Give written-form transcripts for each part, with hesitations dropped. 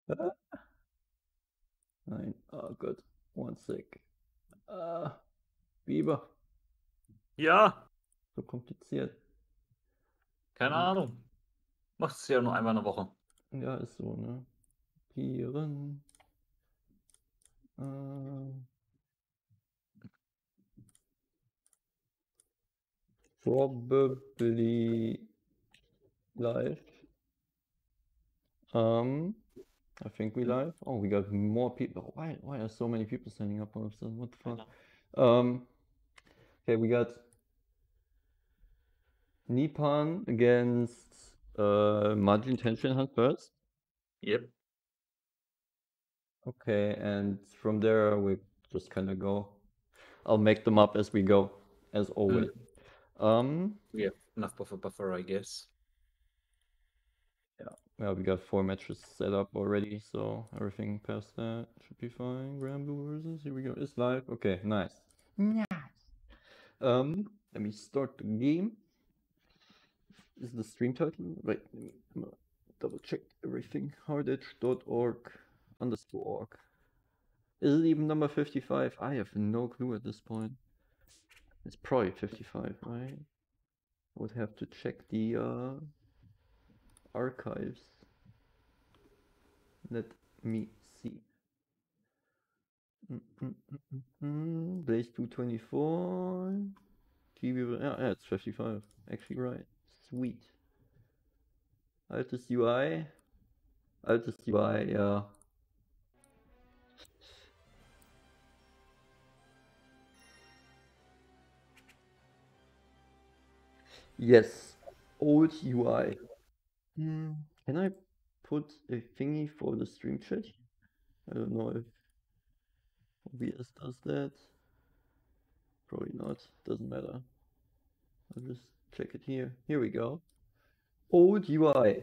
Nein, oh Gott, one sec. Biber, Ja, so kompliziert. keine Ahnung. Machst es ja nur einmal in der Woche. Ja, ist so, ne? Viren. Probably live. I think we live. Oh, we got more people. Why are so many people signing up all of a sudden? What the fuck? Okay, we got Nippon against Majin Tenshinhan first. Yep. Okay, and from there we just kind of go. I'll make them up as we go, as always. We have enough buffer, I guess. Yeah, we got 4 matches set up already, so everything past that should be fine. Granblue versus, here we go. It's live. Okay, nice. Nice. Let me start the game. Is the stream title? Wait, let me double check everything. hardedge.org_. Is it even number 55? I have no clue at this point. It's probably 55, right? I would have to check the archives. Let me see. Blaze 224. GB, yeah, it's 55. Actually, right. Sweet. Altes UI. Altes UI, yeah. Yes. Old UI. Can I put a thingy for the stream chat? I don't know if OBS does that. Probably not. Doesn't matter. I'll just check it here. Here we go. Old UI.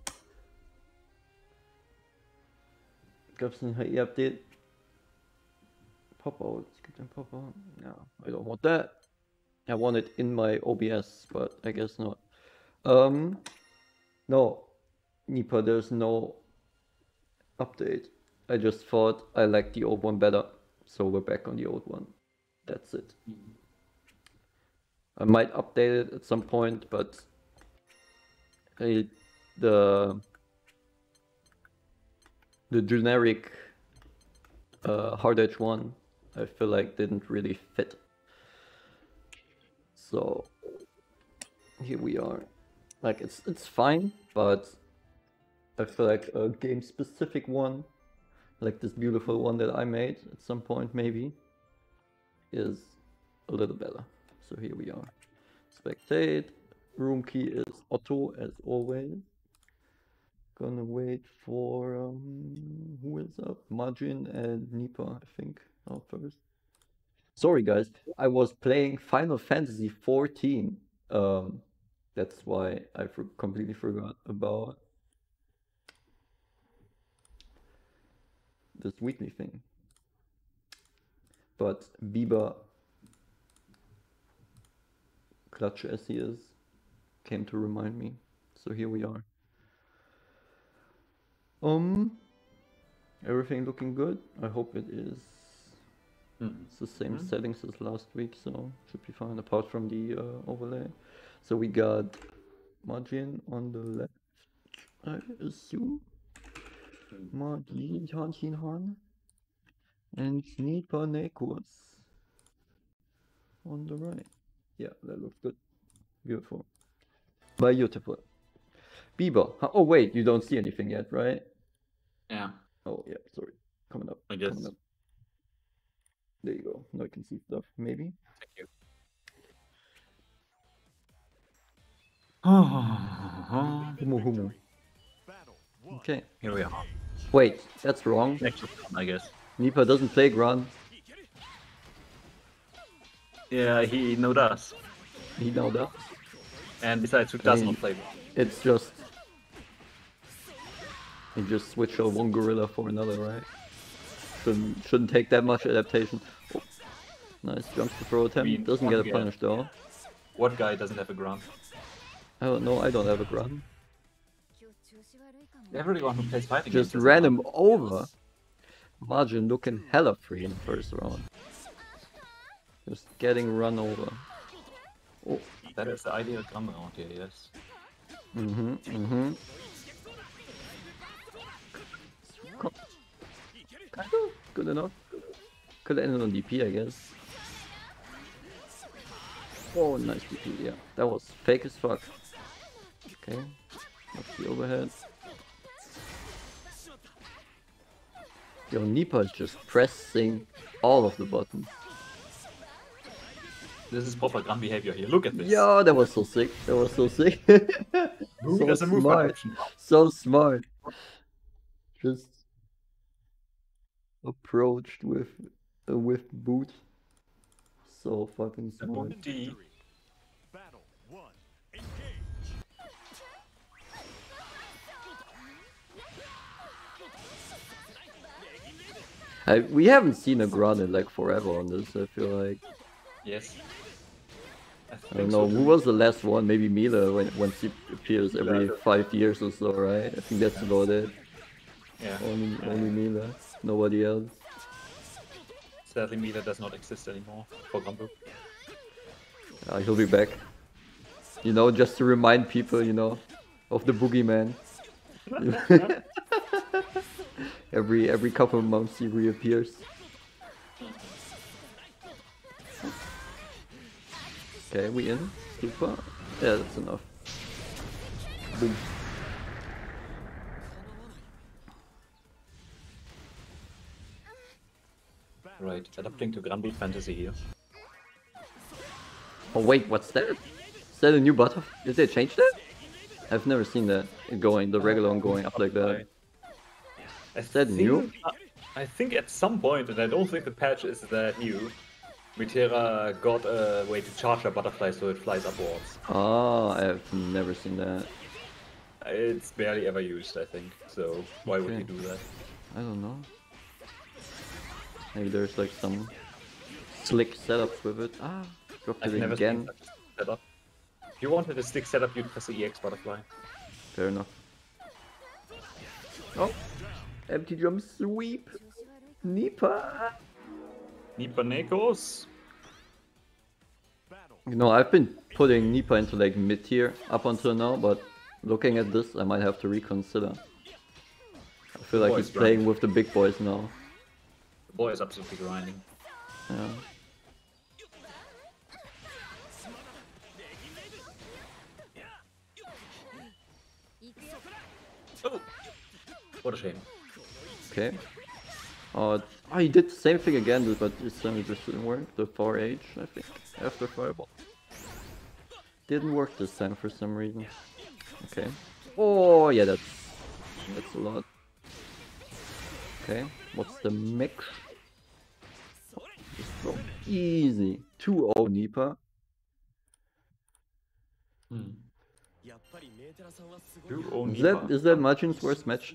Gab's ein HE-Update? Pop-out. Es gibt ein Pop-out. No, I don't want that. I want it in my OBS, but I guess not. No, Nipa, there's no update. I just thought I liked the old one better, so we're back on the old one. That's it. I might update it at some point, but the generic Hard Edge one, I feel like didn't really fit. So here we are. Like it's fine, but I feel like a game specific one, like this beautiful one that I made at some point maybe, is a little better. So here we are. Spectate. Room key is Otto as always. Gonna wait for who is up? Majin and Nipa, I think, out first. Sorry guys, I was playing Final Fantasy 14. That's why I completely forgot about this weekly thing. But Biba, clutch as he is, came to remind me. So here we are. Everything looking good. I hope it is. It's the same settings as last week, so should be fine apart from the overlay. So we got Majin on the left, I assume. Majin Tenshinhan and Nipa Nekos on the right. Yeah, that looks good. Beautiful. Beautiful. Bieber. Oh wait, you don't see anything yet, right? Yeah. Oh yeah, sorry. Coming up. I guess. Coming up. There you go. Now I can see stuff, maybe. Thank you. Humu. Okay. Here we are. Wait, that's wrong. Next one, I guess. Nipa doesn't play Gran. Yeah, he know does. He now does. And besides, who does not play Gran? It's just... You just switch out one gorilla for another, right? Shouldn't take that much adaptation. Oh. Nice jump to throw attempt. Doesn't get a punish though. What guy doesn't have a Gran? I don't know, I don't have a Gran. Everyone who plays fighting Just games ran doesn't him over. Margin looking hella free in the first round. Just getting run over. Oh. That is the ideal gun round here, yes. Mm-hmm. Kind of good enough. Could have ended on DP, I guess. Oh, nice DP, yeah. That was fake as fuck. Okay. What's the overhead? Yo, Nipa is just pressing all of the buttons. This is proper gun behavior here. Look at this. Yo, that was so sick. That was so sick. Move So as a move smart. connection. So smart. Just approached with a whiff boot. So fucking smart. D. Battle 1. Engage. We haven't seen a Grun in like forever on this, I feel like. Yes. I don't know, who was the last one? Maybe Mila, when she appears every 5 years or so, right? I think that's about it. Yeah. Only Mila, nobody else. Sadly, Mila does not exist anymore for Granblue. He'll be back. You know, just to remind people, you know, of the boogeyman. every couple of months he reappears. Okay, we in? Super? Yeah, that's enough. Boom. Right, adapting to Granblue fantasy here. Oh wait, what's that? Is that a new butterfly? Did they change that? I've never seen that going, the regular one going up like that. Is that new? I think at some point, and I don't think the patch is that new, Metera got a way to charge a butterfly so it flies upwards. Oh, I've never seen that. It's barely ever used, I think, so why would Okay. he do that? I don't know. Maybe there's like some slick setups with it. Ah, dropped I've it never again. seen such a setup. If you wanted a stick setup, you'd press the EX butterfly. Fair enough. Oh, empty jump sweep. Nipa. Nipanekos? You know, I've been putting Nipa into like mid tier up until now, but looking at this, I might have to reconsider. I feel like Boys he's playing with the big boys now. The boy is absolutely grinding. Yeah. Oh! What a shame. Okay. Oh, he did the same thing again, but this time it just didn't work. The 4H, I think, after Fireball. Didn't work this time for some reason. Okay. Oh, yeah, that's a lot. Okay, what's the mix? Just go easy. 2-0 Nipa. Hmm. Is that Majin's worst match?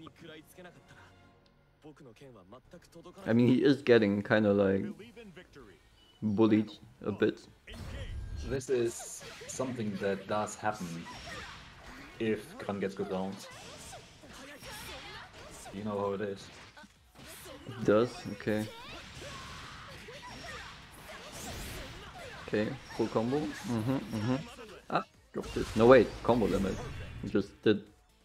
I mean, he is getting kind of like Believe in victory. bullied a bit. This is something that does happen if Gran gets good rounds. You know how it is. He does, okay. Okay, full combo. Ah, dropped it. No wait, combo limit. He just did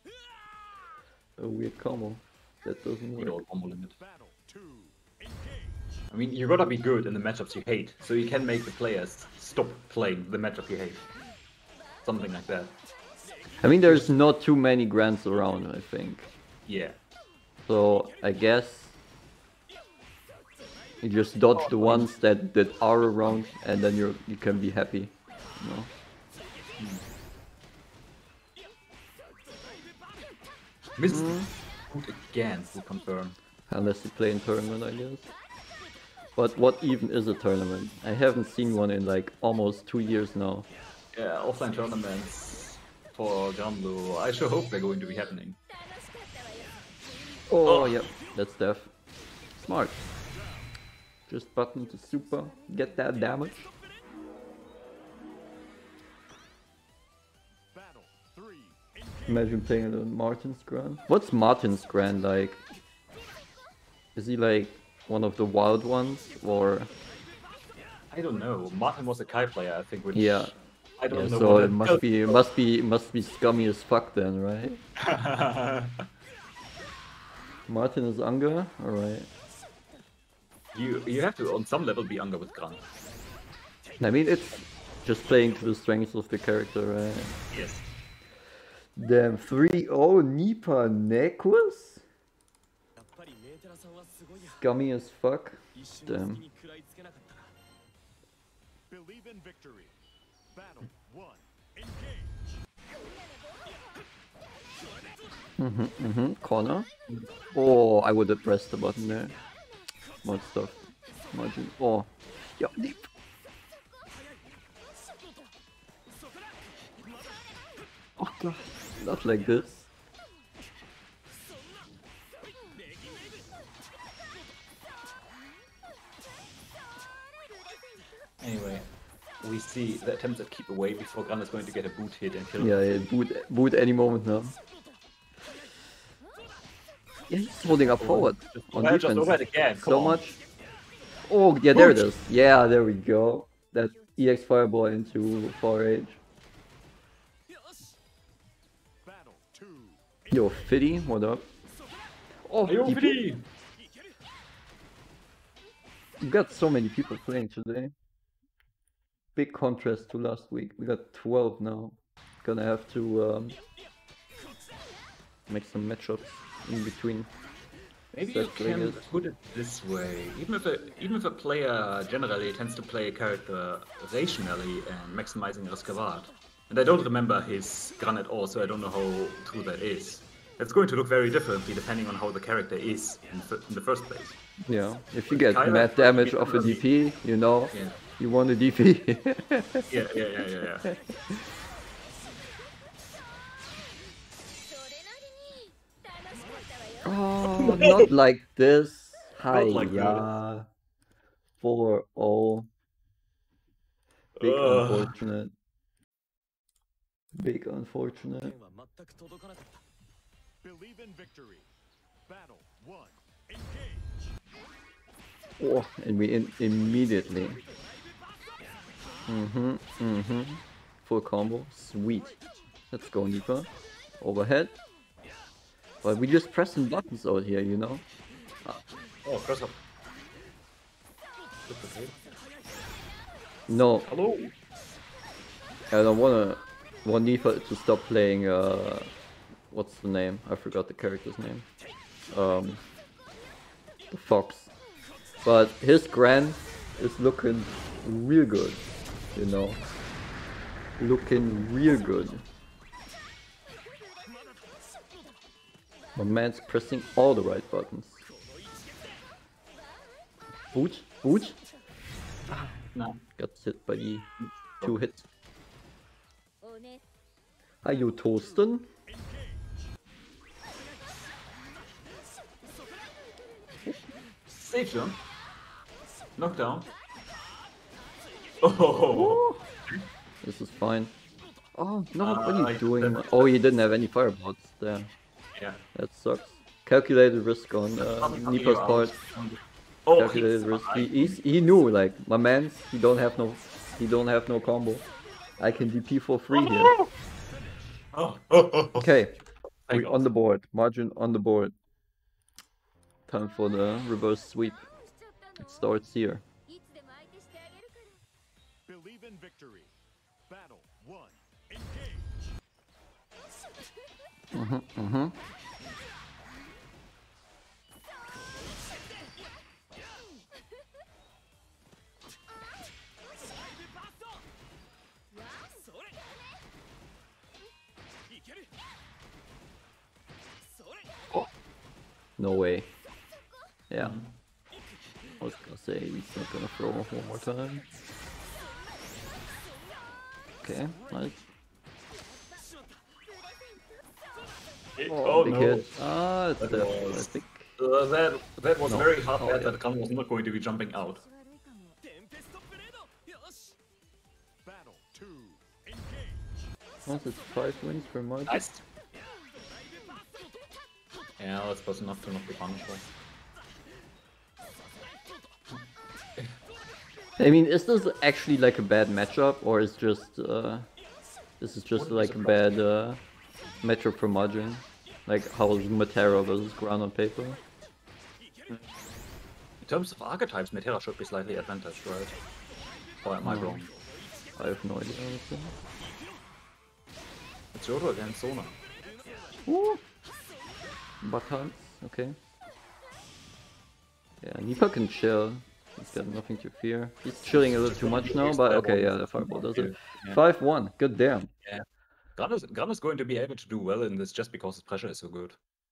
a weird combo. That doesn't Good work. old combo limit. Battle 2. Engage. I mean, you gotta be good in the matchups you hate, so you can make the players stop playing the matchup you hate. Something like that. I mean, there's not too many grants around, I think. Yeah. So I guess you just dodge the ones that are around, and then you can be happy. You know? Missed food again, to confirm. Unless you play in tournament, I guess. But what even is a tournament? I haven't seen one in like almost 2 years now. Yeah, offline tournaments for Granblue, I sure hope they're going to be happening. Oh, yep, that's death. Smart. Just button to super, get that damage. Battle 3. Engage. Imagine playing it on Martin's Grand. What's Martin's Grand like? Is he like one of the wild ones, or? I don't know. Martin was a Kai player, I think, which Yeah. I don't Yeah, know. so what it must be scummy as fuck then, right? Martin is Unger? Alright. you have to on some level be Unger with Gran. I mean, it's just playing to the strengths of the character, right? Yes. Damn, 3-0 Nipa Nequus? Scummy as fuck. Damn. Believe in victory. Battle 1. Engage. Corner. Oh, I would have pressed the button there. More stuff. Margin. Oh. Yeah, deep. Oh god. Not like this. Anyway, we see the attempts at keep away before Gran is going to get a boot hit and kill him. Yeah, yeah, boot any moment now. Yeah, he's holding up forward on Just defense. overhead again. Come So on. much. Oh, yeah, there it is. Yeah, there we go. That EX Fireball into 4H. Battle 2. Yo, Fiddy, what up? Oh, Yo, DP. Fiddy! We got so many people playing today. Big contrast to last week. We got 12 now. Gonna have to make some matchups in between. Maybe Set you can players. put it this way. Even if a player generally tends to play a character rationally and maximizing Riskavad, and I don't remember his Gran at all, so I don't know how true that is. It's going to look very differently depending on how the character is in the first place. Yeah, if you get Kyler mad damage off a really- DP, you know, Yeah. you want a DP. Yeah. Oh, not like this. Hi, like yeah. 4-0. Big Ugh. unfortunate. Big unfortunate. Believe in victory. Battle 1. Engage. Oh, and we immediately. Full combo. Sweet. Let's go, Nipa. Overhead. But we just pressing buttons out here, you know? Oh, cross up. Okay. No, Hello. I don't want Nipa to stop playing, what's the name? I forgot the character's name. The Fox. But his Gran is looking real good, you know? Looking real good. My man's pressing all the right buttons. Boot? Boot? No. Got hit by the 2 hits. Are you toasting? Safe jump. Knockdown. Oh. This is fine. Oh no, what are I- you doing? Oh, he didn't have any fireballs there. Yeah. That sucks. Calculated risk on Nipa's part. Oh, Calculated risk. He knew, like, my man's, he don't have no combo. I can DP for free here. Oh. Okay, Thank we God. on the board. Margin on the board. Time for the reverse sweep. It starts here. Believe in victory. Battle 1. Engage. No way. Yeah. I was gonna say he's not gonna throw one more time. Okay, nice. Oh big no. hit. Ah, it's That dead, I was- think. That was No. very hard Oh, bet yeah. that Khan was not going to be jumping out. Battle 2. Engage. Once it's 5 wins per Margin. Nice. Yeah, that's close enough to not be punished. I mean, is this actually like a bad matchup, or is just this is just Wouldn't be like a surprised. bad matchup for Majin? Like how is Matera versus Gran on paper? In terms of archetypes, Metera should be slightly advantaged, right? Or am I No. wrong? I have no idea. Honestly. It's Yodo against Sona. Ooh. Backhands, okay. Yeah, Nipa can chill. He's got nothing to fear. He's chilling a little too much now, but okay, yeah, the fireball does it. Yeah. 5-1, good damn. Gran is going to be able to do well in this just because his pressure is so good.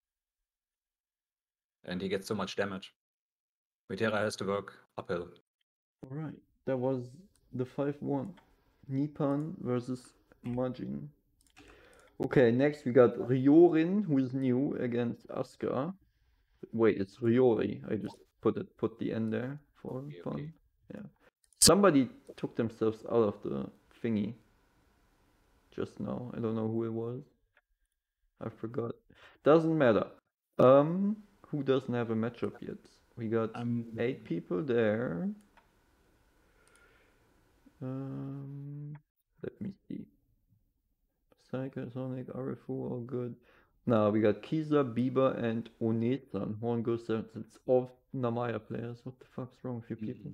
And he gets so much damage. Metera has to work uphill. Alright, that was the 5-1. Nipan versus Majin. Okay, next we got Ryorin, who is new, against Asuka. Wait, it's Ryori. I just put the N there for Okay, fun. okay. Yeah. Somebody took themselves out of the thingy just now. I don't know who it was. I forgot. Doesn't matter. Who doesn't have a matchup yet? We got 8 people there. Let me see. Psycho, Sonic, Arifu, all good. Now we got Kiza, Biba, and Onesan. Horn goes there. It's all Namaya players. What the fuck's wrong with you people?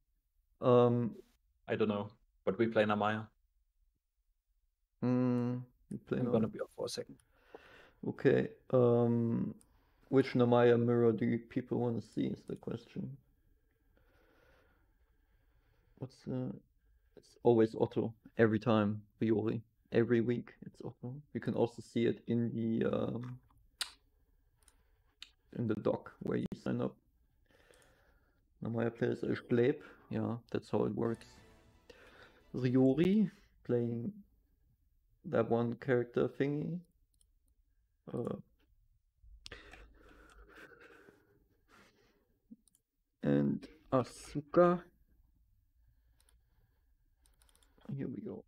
I don't know, but we play Namaya. You play I'm now. gonna be off for a second. Okay. Which Namaya mirror do you people want to see? Is the question. It's always Otto every time. Violi. Every week it's Otto. You can also see it in the doc where you sign up. Namaya players are Gleb. Yeah, that's how it works. Ryori playing that one character thingy. And Asuka. Here we go.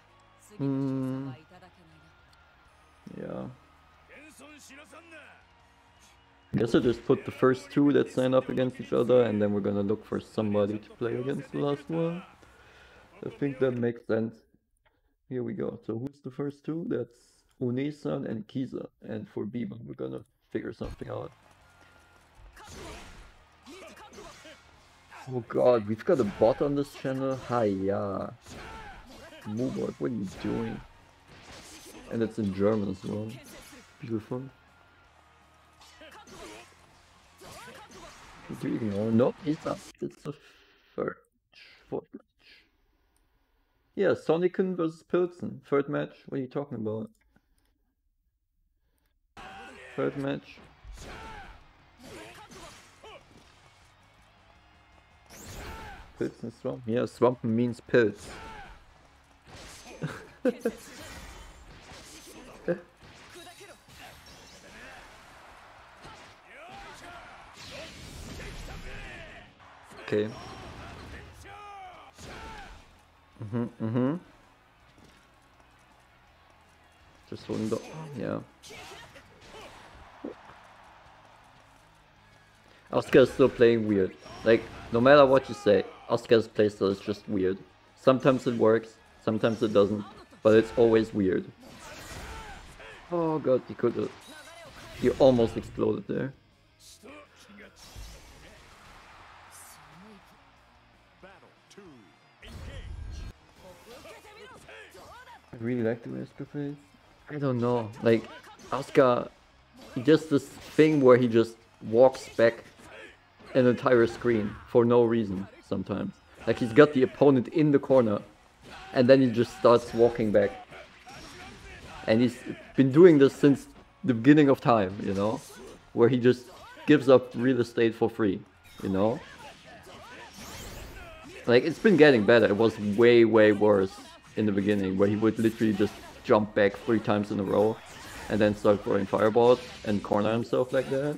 Yeah. I guess I just put the first 2 that sign up against each other, and then we're gonna look for somebody to play against the last one. I think that makes sense. Here we go. So who's the first 2? That's Onesan and Kiza. And for Biba, we're gonna figure something out. Oh god, we've got a bot on this channel? Hiya. Moobot, what are you doing? And it's in German as well. Beautiful. Do you ignore? No, he's up. It's the fourth match. Yeah, Sonicon versus Pilsen. Third match. What are you talking about? Third match. Pilsen Swamp. Yeah, Swamp means pills. Okay. Just holding the... yeah. Asuka is still playing weird. Like, no matter what you say, Asuka's playstyle is just weird. Sometimes it works, sometimes it doesn't, but it's always weird. Oh god, he could have... he almost exploded there. I really like the way Asuka plays. I don't know, like, Asuka, he does this thing where he just walks back an entire screen for no reason sometimes. Like, he's got the opponent in the corner, and then he just starts walking back. And he's been doing this since the beginning of time, you know? Where he just gives up real estate for free, you know? Like, it's been getting better. It was way, way worse in the beginning, where he would literally just jump back 3 times in a row and then start throwing fireballs and corner himself like that.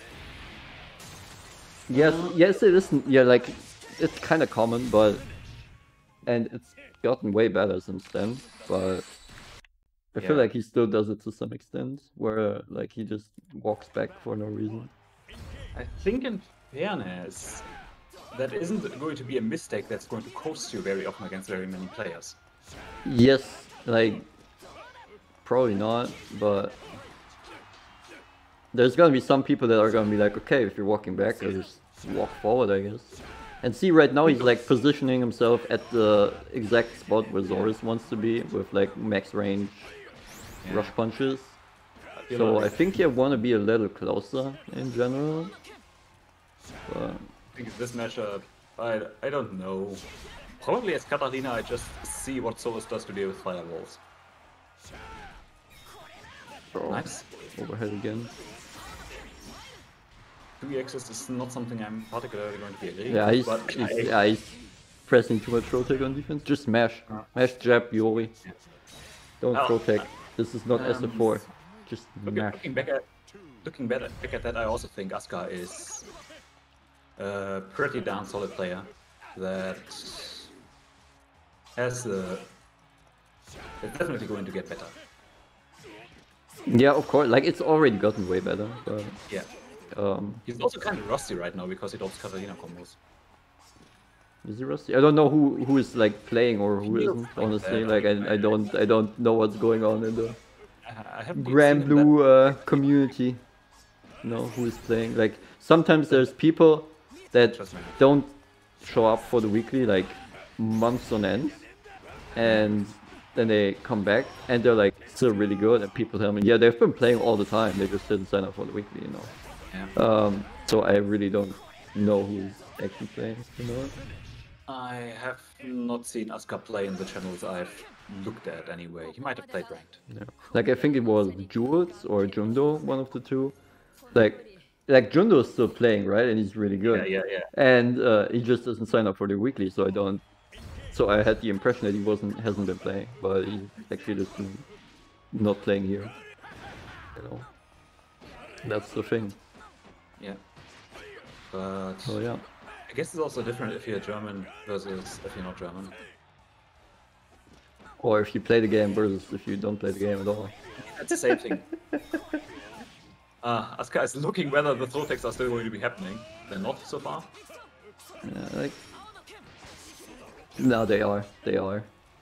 Yes, it isn't. Yeah, like, it's kind of common, but... and it's gotten way better since then, but... I feel Yeah. like he still does it to some extent, where like he just walks back for no reason. I think in fairness, that isn't going to be a mistake that's going to cost you very often against very many players. Yes, like probably not, but there's gonna be some people that are gonna be like, okay, if you're walking back, I'll just walk forward, I guess. And see, right now he's like positioning himself at the exact spot where Zorus wants to be, with like max range rush punches. feel So I like- think you want to be a little closer in general. But I think this matchup, I don't know. Probably as Katarina, I just see what Solus does to deal with firewalls. oh, Nice. overhead again. 2x is not something I'm particularly going to be agreeing Yeah, with, he's, but he's pressing too much roll tag on defense. Just smash. Mash jab, Yori. Don't Oh, protect. This is not SF4. Just mash. looking back at that, I also think Asuka is a pretty damn solid player that has is definitely going to get better. Yeah, of course. Like, it's already gotten way better. But, Yeah. He's also kind of rusty right now because he does Katarina combos. is he rusty? I don't know who is like playing or who Feels isn't. like Honestly, that. like I don't know what's going on in the I haven't Grand seen him Blue community. No, who is playing? Like sometimes there's people that Just maybe. don't show up for the weekly like months on end, and then they come back and they're like still really good. And people tell me, yeah, they've been playing all the time. They just didn't sign up for the weekly, you know. Yeah. So I really don't know who's actually playing. You know. I have not seen Asuka play in the channels I've looked at anyway. He might have played ranked. Yeah. Like I think it was Jules or Jundo, one of the two. Like Jundo is still playing, right? And he's really good. Yeah. And he just doesn't sign up for the weekly, so I don't. So I had the impression that he hasn't been playing, but he's actually just been not playing here. You know, that's the thing. Yeah. But So yeah, I guess it's also different if you're German versus if you're not German. or if you play the game versus if you don't play the game at all. It's the same thing. Asuka is looking whether the throw attacks are still going to be happening. They're not so far. Yeah, like. No, they are. They are.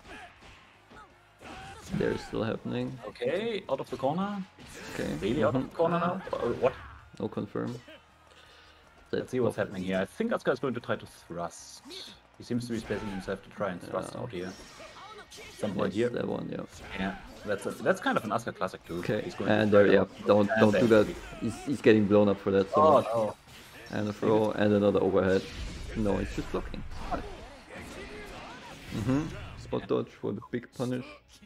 They're still happening. Okay, out of the corner. Okay. Really out of the corner now? What? No confirm. Let's see what's happening here. I think Asuka is going to try to thrust. He seems to be spacing himself to try and thrust out here. Some point here. That one, yeah. Yeah, that's kind of an Asuka classic too. Okay, He's going to and try there, to- yeah, don't and do there. that. He's getting blown up for that. So Oh much. no. And a throw and another overhead. No, it's just blocking. Spot dodge for the big punish.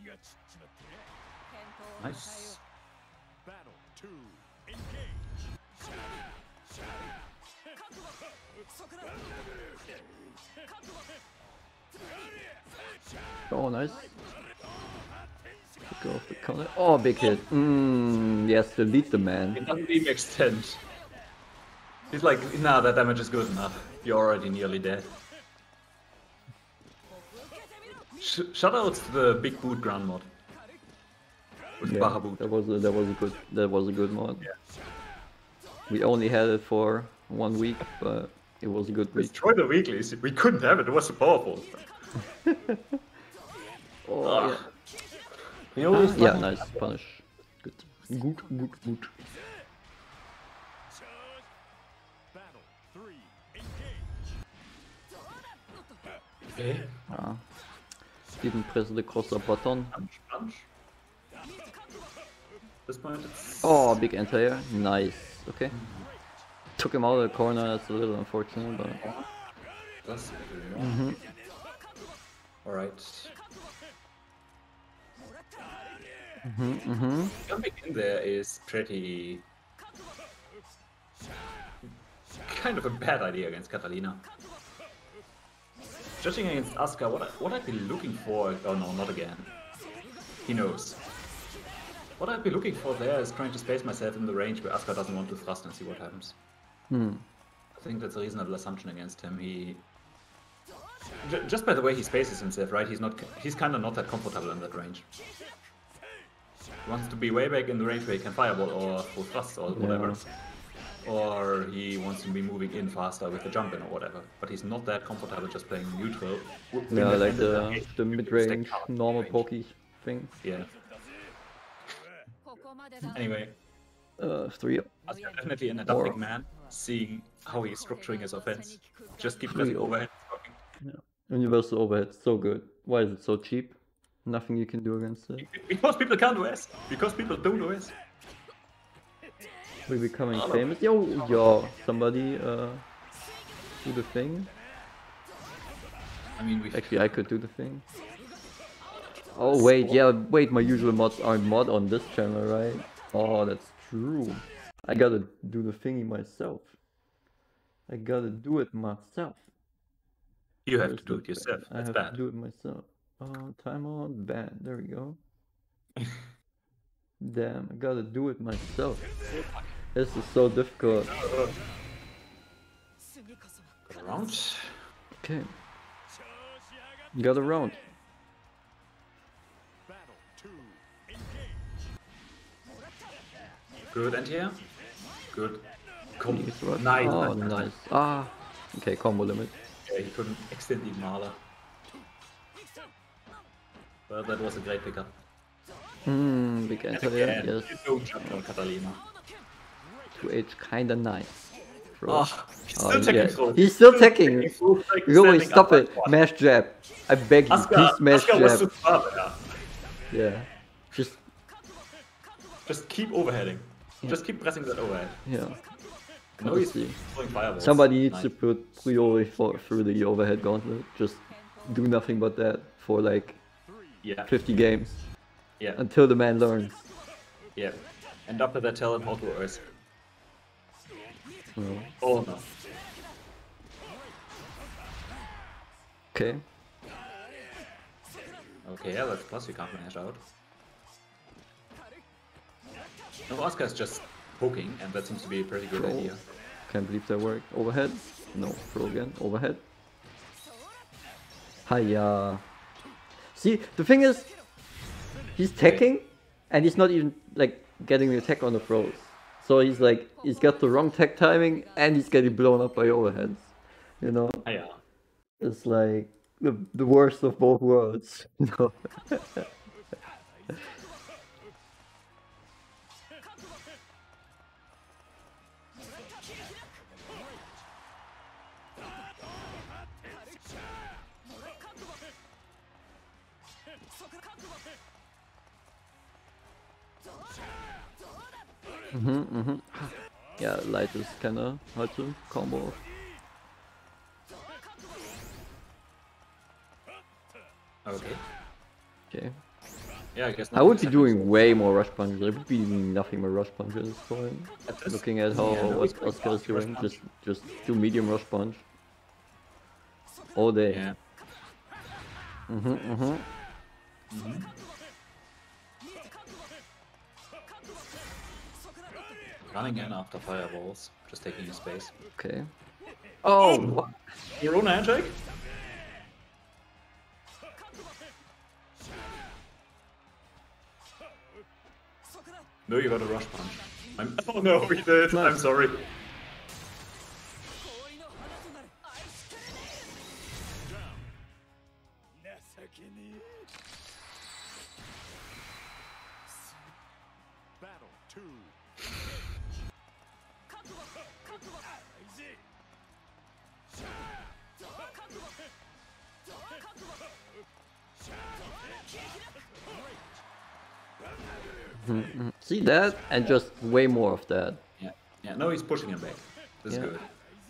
Nice. Battle 2. Engage. Oh, nice. Go off the counter. Oh, big hit. Yes, delete the man. It doesn't even extend. He's like, nah, that damage is good enough. You're already nearly dead. Shoutouts to the Big Boot ground mod. With Yeah, Baja Boot. that was a good mod. We only had it for 1 week, but it was a good week. Destroy the weeklies. We couldn't have it. It was so powerful. Oh, yeah. We always Yeah, nice punish. Good. Good. Battle 3. Engage. Okay. Didn't press the crosser button. Punch. This point it's... Oh, big anti-air. Nice. Okay. Took him out of the corner. That's a little unfortunate, but That's Alright. Jumping in there is pretty... kind of a bad idea against Catalina. Judging against Asuka, what I'd be looking for... Oh no, not again. He knows. What I'd be looking for there is trying to space myself in the range where Asuka doesn't want to thrust and see what happens. I think that's a reasonable assumption against him. He... Just by the way he spaces himself, right? He's kind of not that comfortable in that range. He wants to be way back in the range where he can fireball or full thrust or whatever. Or he wants to be moving in faster with the jump in or whatever. But he's not that comfortable just playing neutral. Yeah, like the mid-range, normal pokey thing. Yeah. Anyway, 3 Asuka definitely an adapting man, seeing how he's structuring his offense. Just keep pressing overhead. Universal overhead, so good. Why is it so cheap? Nothing you can do against it. Because people can't OS. Because people don't OS. We're becoming famous. Yo, somebody do the thing. I mean, Actually, I could do the thing. Oh wait, yeah, wait, my usual mods aren't mod on this channel, right? Oh, that's true. I gotta do the thingy myself. I gotta do it myself. You have to do it yourself. I That's have bad. to do it myself. Oh, time on, ban. There we go. Damn, I gotta do it myself. This is so difficult. Got around. Okay. Got a round. Battle 2. Engage. Good anti-air. Good. Nice, right? Nice. Oh, nice. Ah. Okay, combo limit. Yeah, he couldn't extend the Marla. Well, that was a great pickup. Big And answer again, there. Yes. you don't jump on Catalina. 2H kinda nice. Bro. Oh, he's still taking through. He's still taking. Through, like, Really, standing stop up it. like one. Mash jab. I beg you, please mash Asuka was too jab. far there. Yeah. Just keep overheading. Just keep pressing that overhead. Yeah. No, he's see. throwing fireballs. Somebody needs Nice. to put Priori through the overhead gauntlet. Just do nothing but that for like Yeah, 50 games. yeah, Until the man learns. yeah. And after that, tell him how to Earth. No. Oh no. Okay. Okay, yeah, that's plus you can't mash out. No, Asuka is just poking, and that seems to be a pretty good Throw. idea. Can't believe that worked. Overhead? No. Throw again. Overhead. Hiya. See, the thing is, he's teching, and he's not even like getting the tech on the throws. So he's like, he's got the wrong tech timing, and he's getting blown up by overheads. You know, Ah, yeah. it's like the worst of both worlds. You know. Yeah, light is kinda hard to combo. Okay. Okay. Yeah, I guess. I would be doing way more rush punches. I would be doing nothing but rush punches at this point. At this- Looking at how Yeah, no, what he's going Asuka is fast, rush doing, punch. just do medium rush punch all day. Yeah. Running in after fireballs, just taking his space. Okay. Oh, what? Your own handshake? No, you got a rush punch. Oh no, he did. Nice. I'm sorry. Battle 2. See that? And just way more of that. Yeah, yeah. No, he's pushing him back. This is Yeah. good.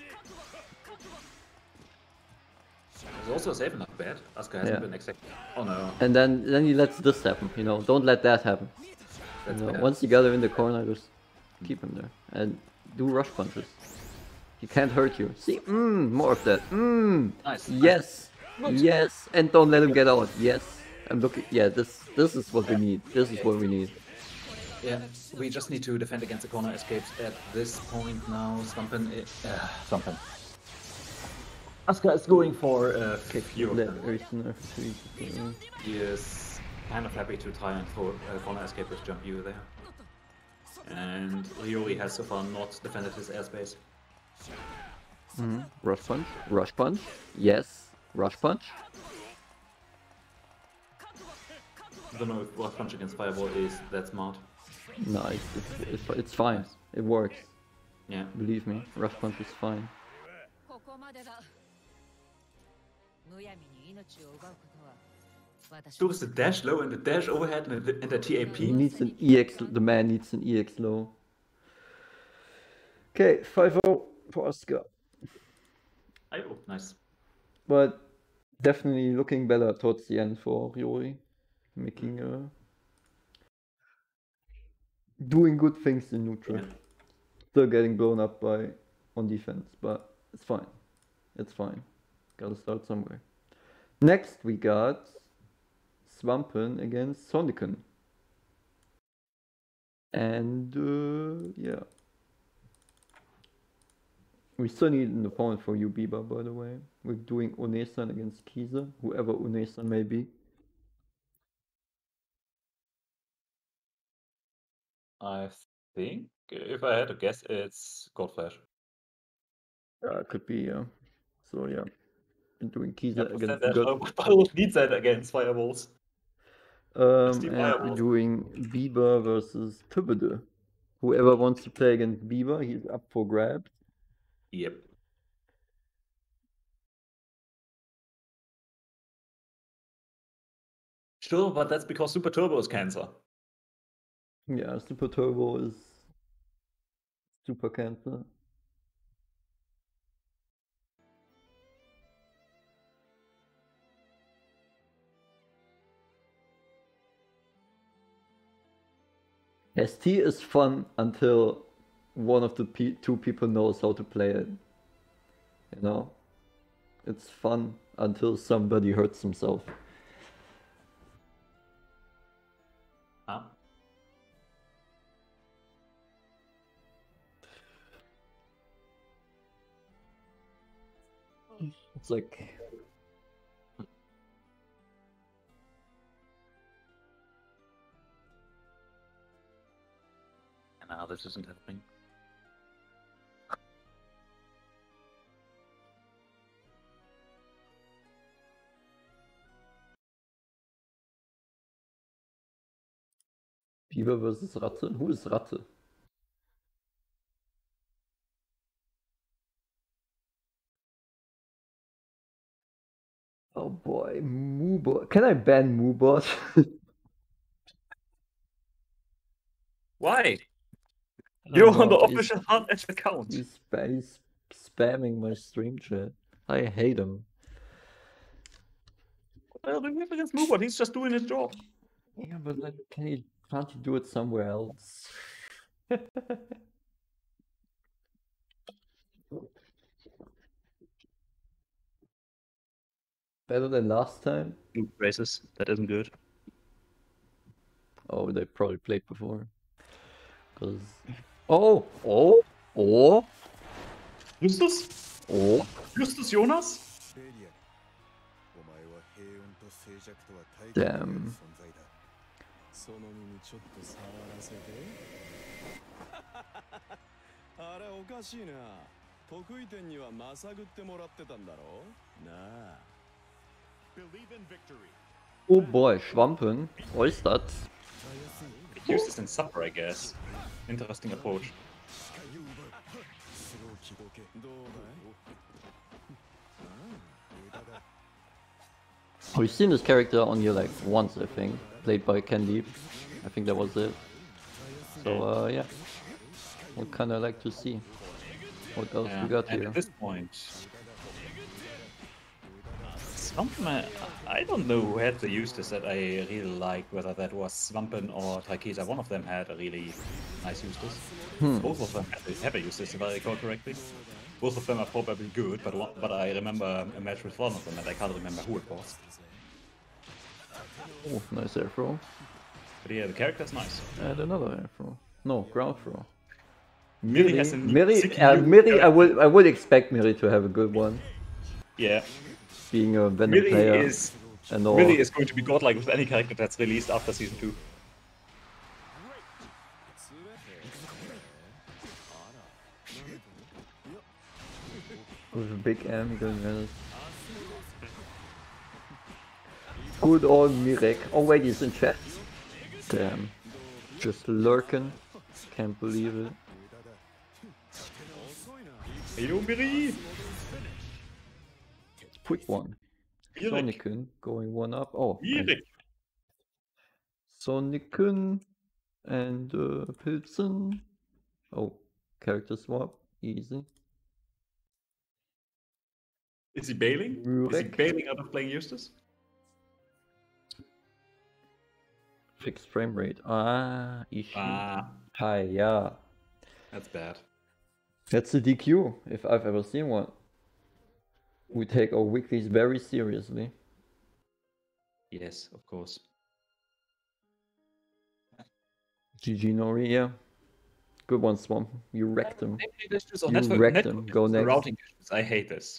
It's also a safe enough bet. Asuka hasn't Yeah. been exactly. Oh no, And then he lets this happen. You know, don't let that happen. that's You know, bad. once you got him in the corner, just keep him there and do rush punches. He can't hurt you. See, more of that. Nice. Yes, yes, and don't let him get out. Yes, I'm looking. Yeah, this is what we need. This is what we need. Yeah, we just need to defend against the corner escapes at this point now. Stumpen. Stumpen. Asuka is going for a few of Let them. Erison F3. He is kind of happy to try and throw corner escape with jump you there. And Ryori has so far not defended his airspace. Rush punch. Rush punch. Yes. Rush punch. I don't know if rush punch against fireball is that smart. Nice. It's fine. It works. Yeah. Believe me. Rush punch is fine. ここまでだ。むやみに命を奪うことは私 So is the dash low and the dash overhead and the He TAP? needs an EX. The man needs an EX low. Okay, 5-0 for Asuka. Oh, nice. But definitely looking better towards the end for Ryori. Making doing good things in neutral. Yeah. Still getting blown up by on defense, but it's fine. It's fine. Gotta start somewhere. Next we got Swampen against Soniken. And yeah. We still need an opponent for you, Biba, by the way. We're doing Onesan against Kiza, whoever Onesan may be. I think, if I had to guess, it's Gold Flash. Could be, yeah. So yeah. And doing Kiza Yeah, against that God. Paul needs that against fireballs. And the we're fireballs. doing Bieber versus Tübede. Whoever wants to play against Bieber, he's up for grabs. Yep. Sure, but that's because Super Turbo is cancer. Yeah, Super Turbo is super cancer. ST is fun until one of the two people knows how to play it. You know? It's fun until somebody hurts himself. Huh? It's like... Now this isn't happening. Bieber versus Ratte? Who is Ratte? Oh boy, Moobot. Can I ban Moobot? Why? I You're don't on the know, official Hard Edge account. He's spamming my stream chat. I hate him. Well, we have against Moobot, he's just doing his job. Yeah, but like, can't you do it somewhere else? Better than last time? Races, that isn't good. Oh, they probably played before. Cause oh, Justus? oh. Justus Jonas? Damn. その耳ちょっと触らせてあれおかしいな得意点にはまさぐってもらってたんだろなあ Believe in victory. Oh boy, Schwampen. Oysters. Use this in supper, I guess. Interesting approach. どうだい We've seen this character on here like once, I think. Played by Candy. I think that was it. So yeah. We'll kinda like to see what else we got and here. at this point... Swampen, I don't know who had the Eustace that I really liked, whether that was Swampen or Trakiza. One of them had a really nice Eustace. Both of them have a Eustace, if I recall correctly. Both of them are probably good, but I remember a match with one of them and I can't remember who it was. Oh, nice air throw. But yeah, the character's nice. And another air throw. No, ground throw. Miri has a Miri, CQ Miri, I would expect Miri to have a good one. Yeah. Being a Venom Miri player. is And all. Really is going to be godlike with any character that's released after season 2. With a big M, he doesn't matter. Good old Mirek. Oh wait, he's in chat. Damn. Just lurking. Can't believe it. Yo, Miri! Quick one. Mirek. Sonicun going one up. Oh. Mirek. Sonicun and Pilsen. Oh, character swap. Easy. Is he bailing? Is he Mirek. bailing out of playing Eustace? Fixed frame rate. Ah, issue. Ah, Hi, yeah. that's bad. That's a DQ, if I've ever seen one. We take our weeklies very seriously. Yes, of course. GG Nori, yeah. Good one, Swamp. You wrecked him. You wrecked him. Go next. Routing issues. I hate this.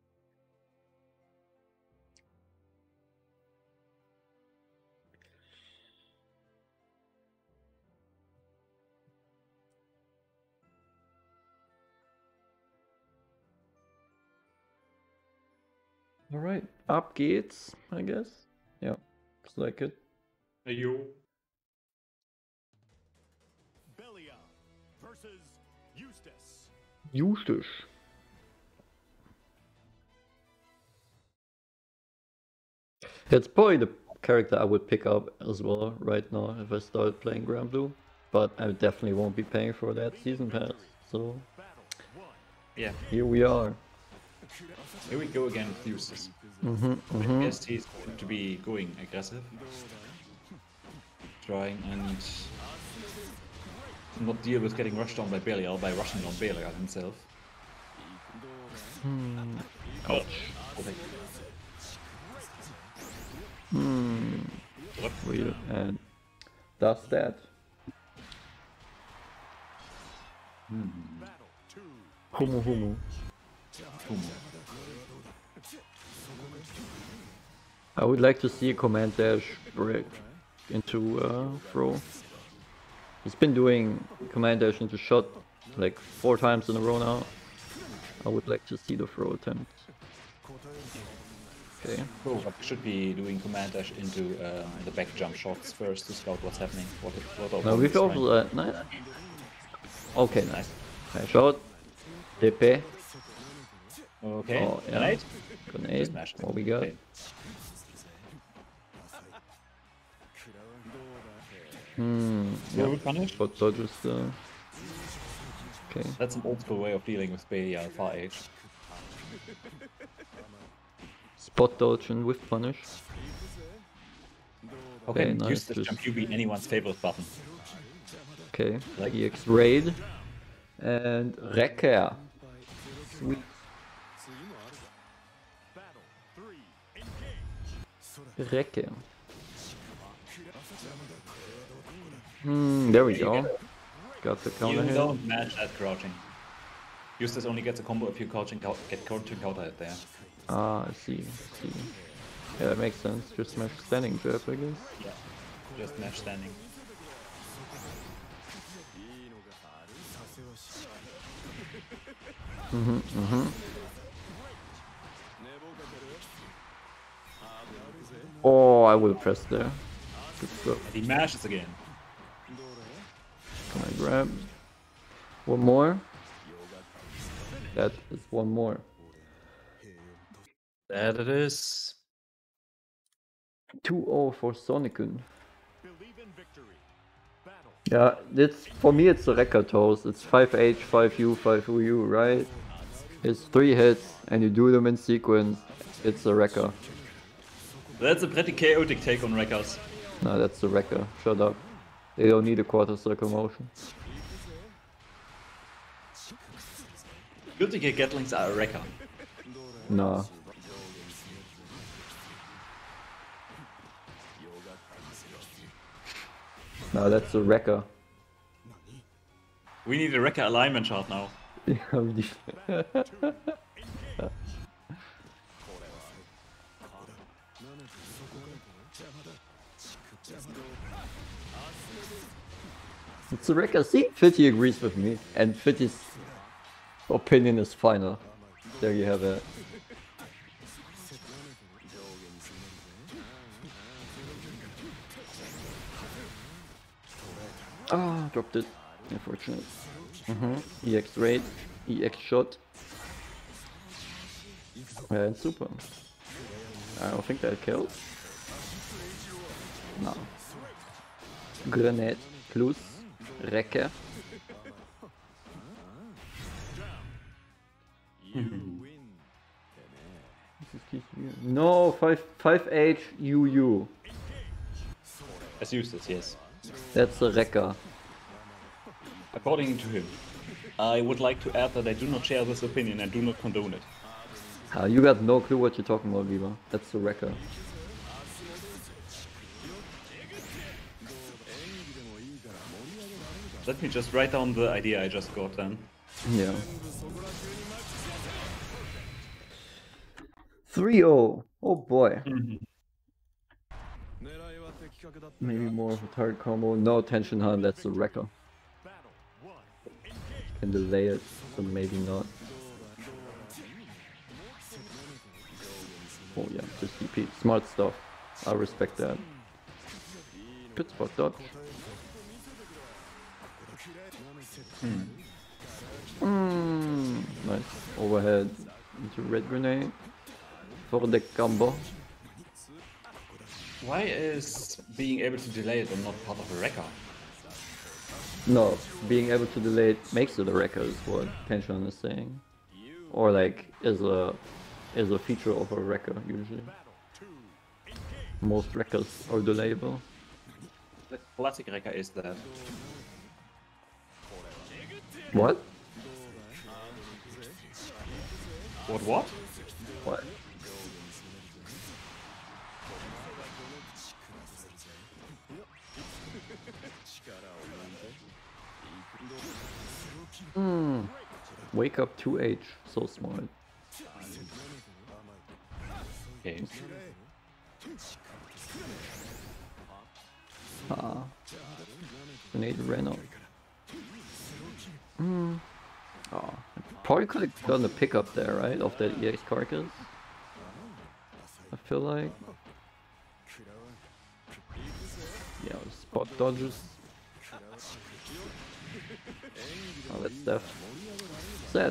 Alright, up geht's, I guess. Yeah, looks like it. You. Belia versus Eustace. Eustace. It's probably the character I would pick up as well right now if I started playing Granblue. But I definitely won't be paying for that season pass. So Yeah, here we are. here we go again with Eustace. Mm-hmm. I guess he's going to be going aggressive. Trying and not deal with getting rushed on by Belial by rushing on Belial himself. Ouch. What? Weird. And does that. Humu humu. I would like to see a command dash break into throw. He's been doing command dash into shot like 4 times in a row now. I would like to see the throw attempt. Okay. Oh, but we should be doing command dash into the back jump shots first to scout what's happening. What No, we've also nice. Okay, nice. Nice shot. DP. Okay. Oh, yeah. Grenade? Grenade. Smash it. What we got? Okay. Yeah. Will punish? Spot dodges. Okay. That's an old school way of dealing with Belial far age. Spot dodge and whiff punish. Okay, Okay, nice, use this just- jump UB anyone's favorite button. Okay. Like- EX raid. And Wrecker. Sweet. Battle 3. Engage. Wrecker. There we go. Got the counter You here. don't match that crouching. Eustace only gets a combo if you get crouching counter hit there. Ah, I see. Yeah, that makes sense. Just smash standing jab, I guess. Yeah. Just match standing. Oh, I will press there. Good stuff. And he mashes again. Can I grab? One more? That is one more. That it is. 2-0 for Sonicun. Believe in victory. Battle. Yeah, it's for me it's a record toast. It's 5H, 5U, 5U, right? It's 3 hits and you do them in sequence. It's a wrecker. That's a pretty chaotic take on records. No, that's the wrecker. Shut up. They don't need a quarter circle motion. Guilty Gear Gatlings are a wrecker. Nah. No, that's a wrecker. We need a wrecker alignment chart now. It's a Rekka. See, Fitty agrees with me, and Fitty's opinion is final. There you have it. Ah, dropped it. Unfortunate. EX raid, EX shot. And super. I don't think that killed. No. Grenade plus Rekka. No, 5H UU. As Eustace, yes. That's a Rekka. According to him. I would like to add that I do not share this opinion and do not condone it. You got no clue what you're talking about, Viva. That's a Rekka. Let me just write down the idea I just got then. Yeah. 3-0. Oh boy. Maybe more of a target combo. No tension hunt, that's a Rekka. Can delay it, so maybe not. Oh yeah, just TP. Smart stuff. I respect that. Good spot dodge. Nice. Overhead into red grenade. For the combo. Why is being able to delay it and not part of a Rekka? No, being able to delay it makes it a Rekka is what Tension is saying. Or like, is a feature of a Rekka usually. Most Rekkas are delayable. The classic Rekka is that. What? What? What? Wake up 2H, so smart. Okay. Grenade Reno. Oh, probably could have done a pickup there, right? Of that EX carcass. I feel like. Yeah, spot dodges. Oh, that's death. Sad.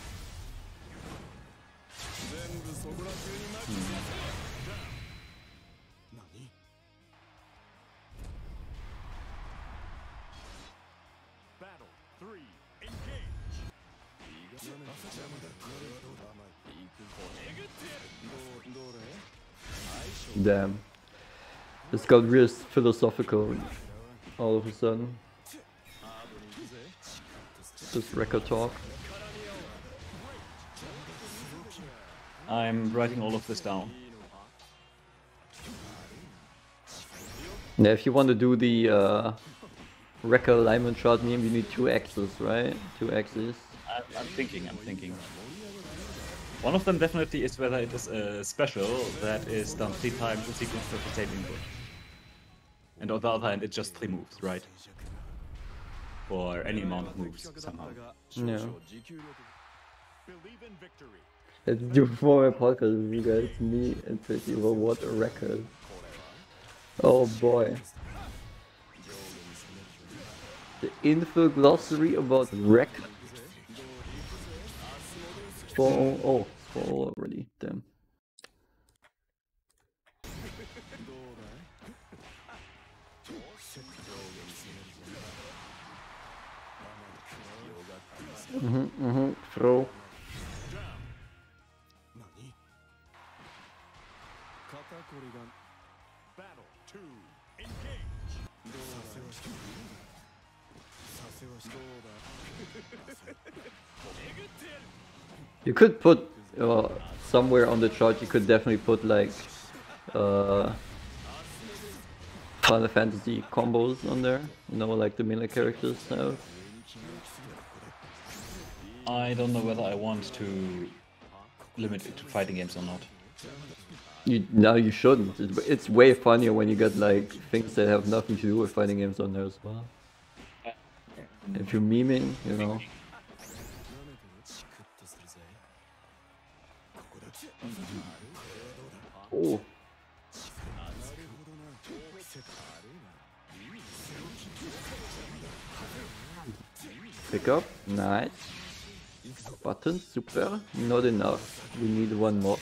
Battle 3, engage. Damn. This got real philosophical all of a sudden. This record talk. I'm writing all of this down. Yeah, if you want to do the record alignment chart meme, you need 2 axes, right? 2 axes. I'm thinking. One of them definitely is whether it is a special that is done 3 times in sequence with the same input. And on the other hand, it's just 3 moves, right? Or any amount of moves, somehow. Yeah. Believe in victory. Let's do for a podcast with you guys, me and Pretty over what a record. Oh boy. The info glossary about record. 4-0. Oh, 4-0 already. Damn. Throw. Battle 2, engage. You could put somewhere on the chart. You could definitely put like Final Fantasy combos on there. You know, like the melee characters have. I don't know whether I want to limit it to fighting games or not. No, you shouldn't. It's way funnier when you get like things that have nothing to do with fighting games on there as well. if you're memeing, you know. Oh. Pick up, nice. Button, super. Not enough. We need one more.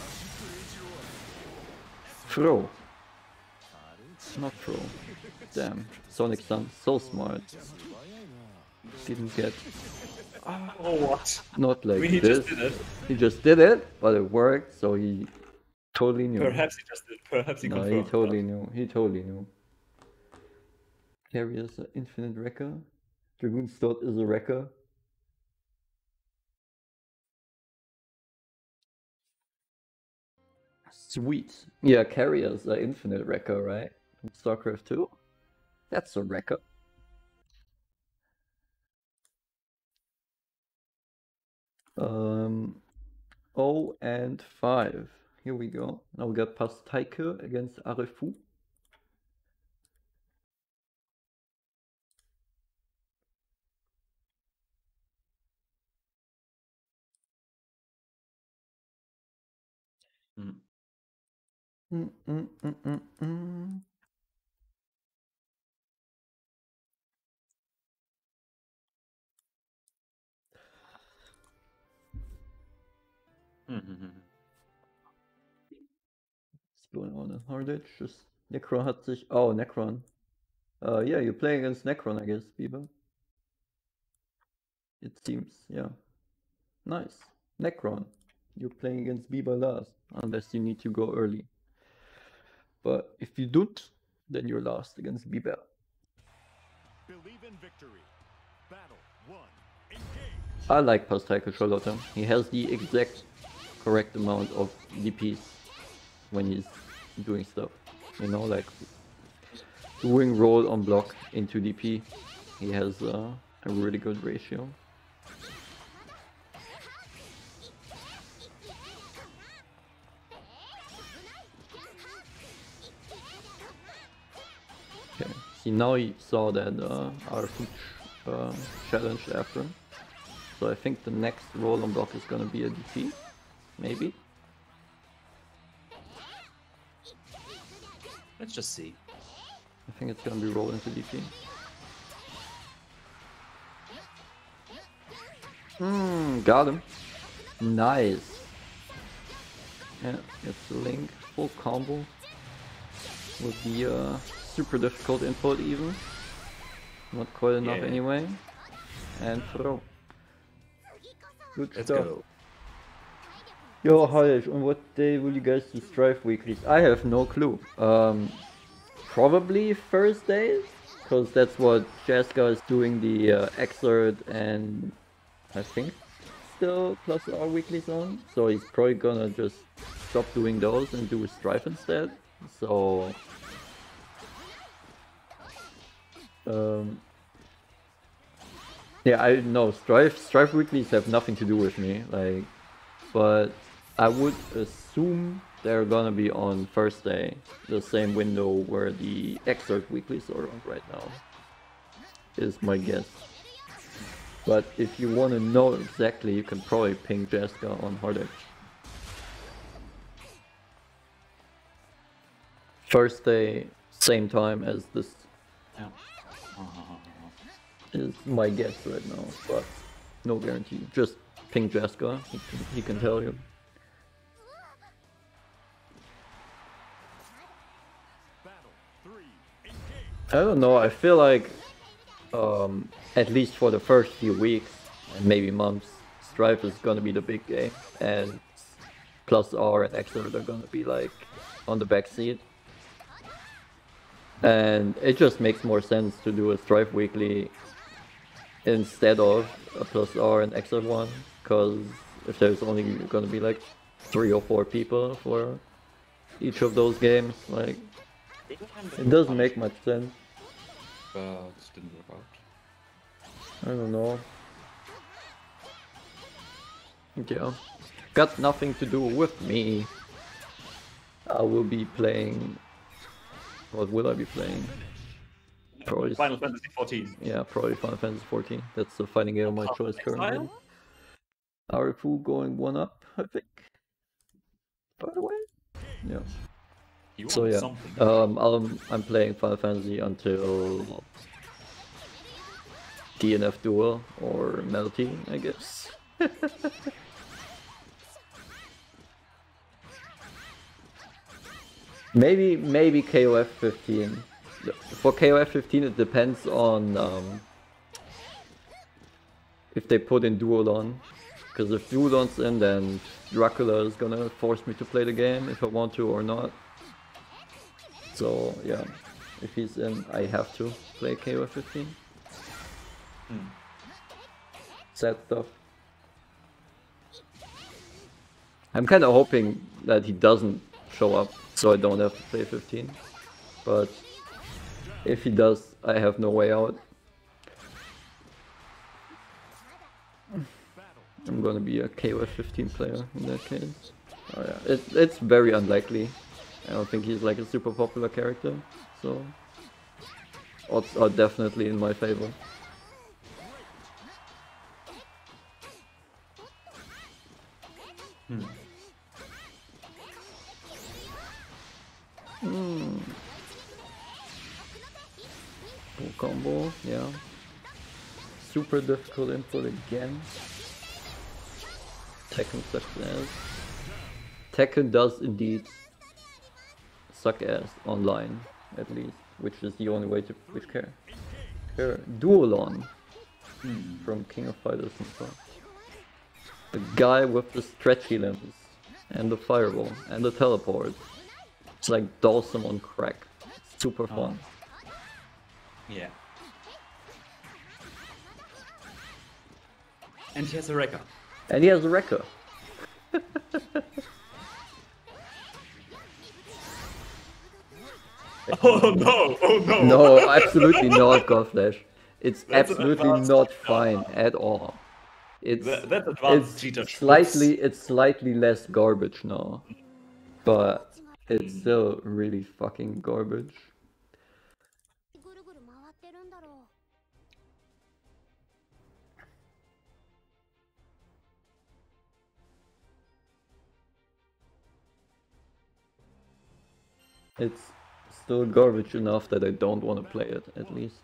Throw. Not throw. Damn. Sonic Sun, so smart. Didn't get. Oh, what? Not like I mean, he this. just did it. He just did it, but it worked, so he totally knew. Perhaps he just did. Perhaps he No, confirmed. he totally knew. He totally knew. Carry is an infinite wrecker. Dragoon Stott is a wrecker. Sweet. Yeah, Carrier's an infinite wrecker, right? From StarCraft 2? That's a wrecker. Um, 0 and 5. Here we go. Now we got Pasteike against Arefu. Mm. What's going on in Hardage? Just Necron hat sich. Oh, Necron. Yeah, you're playing against Necron, I guess, Bieber. It seems, yeah. Nice. Necron. You're playing against Bieber last, unless you need to go early. But if you don't, then you're last against Bieber. Believe in victory. Battle 1. Engage. I like Pasteike Charlotte. He has the exact correct amount of DPs when he's doing stuff. You know, like doing roll on block into DP. He has a really good ratio. Okay, see now he saw that our Fuchs challenged after him. So I think the next roll on block is gonna be a DP, maybe. Let's just see. I think it's gonna be roll into DP. Got him. Nice. Yeah, it's a Link, full combo. With the super difficult input even. Not quite enough Yeah. anyway. And throw. Good Let's stuff. go. Yo, Harish, on what day will you guys do Strife weeklies? I have no clue. Probably Thursdays, because that's what Jaska is doing the Exert and I think still plus our weeklies on. So he's probably gonna just stop doing those and do Strife instead. So yeah, I know Strife weeklies have nothing to do with me, like, but I would assume they're gonna be on Thursday, the same window where the Exert weeklies are on right now, is my guess. But if you want to know exactly, you can probably ping Jaska on Hardage. Thursday, same time as this Yeah. is my guess right now, but no guarantee. Just ping Jaska, he can tell you. Battle 3. Engage. I don't know, I feel like at least for the first few weeks and maybe months, Strife is gonna be the big game, and Plus R and Exert are gonna be like on the back seat. And it just makes more sense to do a Strife weekly instead of a Plus R and Exert one, because if there's only gonna be like 3 or 4 people for each of those games, like it doesn't make much sense. But this didn't work out. I don't know. Yeah. Got nothing to do with me. I will be playing... What will I be playing? Probably. Final Fantasy 14. Yeah, probably Final Fantasy 14. That's the fighting game of my choice currently. Arifu going 1-up, I think. By the way. Yeah. You So want yeah, something. I'm playing Final Fantasy until DNF Duel or Melty, I guess. maybe KOF 15. For KOF 15, it depends on if they put in Duolon. Because if Duolon's in, then Dracula is gonna force me to play the game if I want to or not. So yeah, if he's in, I have to play KOF 15. Sad stuff. I'm kind of hoping that he doesn't show up, so I don't have to play 15. But if he does, I have no way out. I'm gonna be a KOF 15 player in that case. Oh yeah, it's very unlikely. I don't think he's like a super popular character, so odds are definitely in my favor. Full combo, yeah. Super difficult input again. Tekken sucks ass. Tekken does indeed suck ass online, at least, which is the only way to switch care. Duolon from King of Fighters and stuff. The guy with the stretchy limbs and the fireball and the teleport. It's like Dawson on crack. Super fun. Yeah. And he has a Rekka. And he has a Rekka. Oh no! Oh no! No, absolutely not, Godflesh. It's That's an absolutely advanced not cheater. fine at all. It's That's advanced cheater. it's slightly less garbage now, but it's still really fucking garbage. ぐるぐる回ってるんだろう。 It's still garbage enough that I don't want to play it, at least.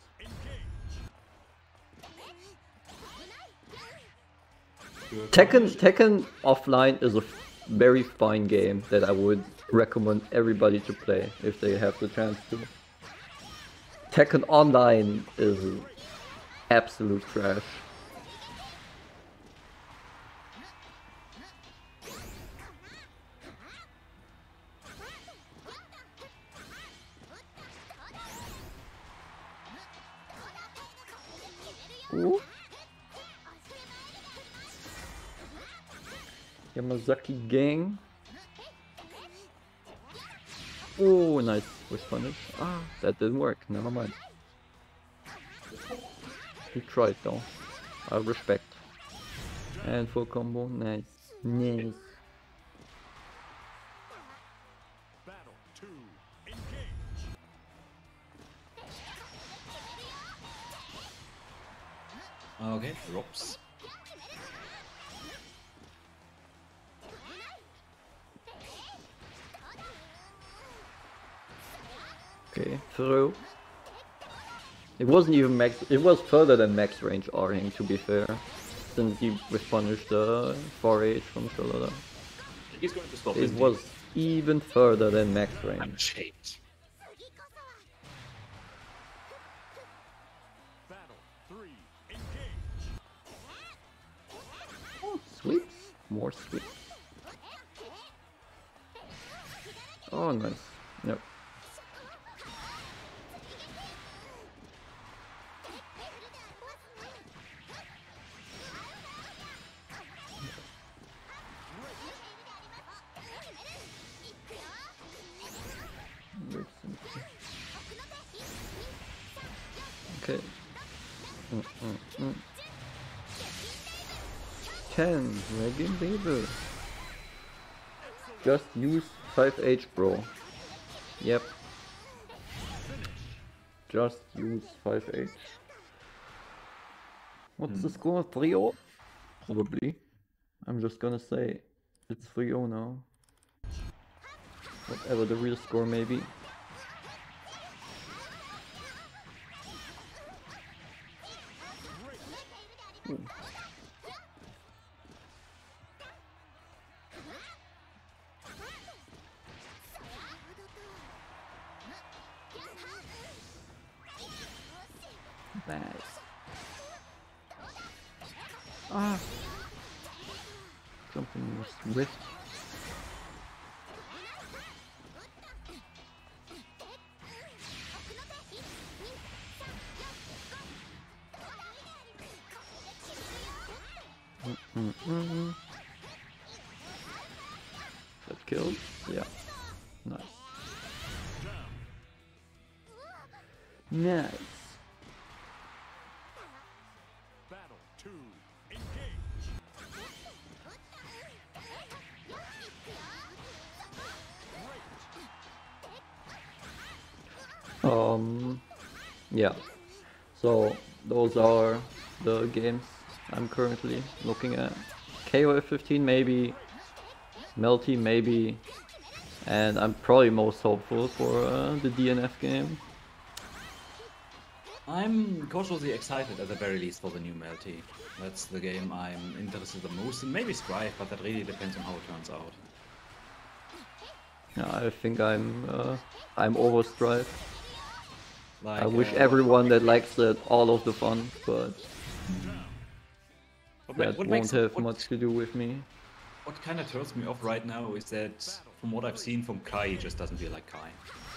Tekken offline is a very fine game that I would recommend everybody to play if they have the chance to. Tekken online is absolute trash. Ooh. Yamazaki gang. Oh, nice with punish. Ah, that didn't work. Never mind. He tried though. I respect. And full combo. Nice. Nice. Battle 2. Engage. Okay, drops. Okay, through. It wasn't even max. It was further than max range Arhing, to be fair, since he punished the 4H from Shalala. He's going to stop. It isn't he? was even further than max I'm range. ashamed. Battle 3. Engage. Sweeps? More sweeps. Oh, nice. Yep. Okay. 10, Regan Baby. Just use 5H, bro. Yep. just use 5H. What's the score? 3-0? Probably. I'm just gonna say it's 3-0 now. Whatever the real score may be. Ooh. Nice. Ah. Something was with. That killed? Yeah. Nice. Nice. Battle 2. Engage. Yeah. So those are the games I'm currently looking at. KOF 15 maybe, Melty maybe, and I'm probably most hopeful for the DNF game. I'm cautiously excited at the very least for the new Melty. That's the game I'm interested the most in. Maybe Strife, but that really depends on how it turns out. Yeah, I think I'm over Strife. Like, I wish everyone that likes it all of the fun, but that won't have much to do with me. What kind of turns me off right now is that, from what I've seen from Kai, he just doesn't feel like Kai.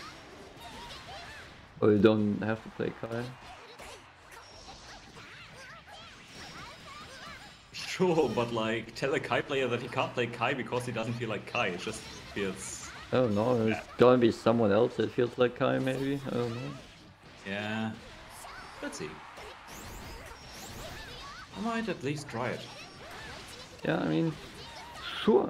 Oh, you don't have to play Kai. Sure, but like, tell a Kai player that he can't play Kai because he doesn't feel like Kai. It just feels... I don't know, it's gonna be someone else that feels like Kai maybe, I don't know. Yeah, let's see. I might at least try it. Yeah, I mean, sure.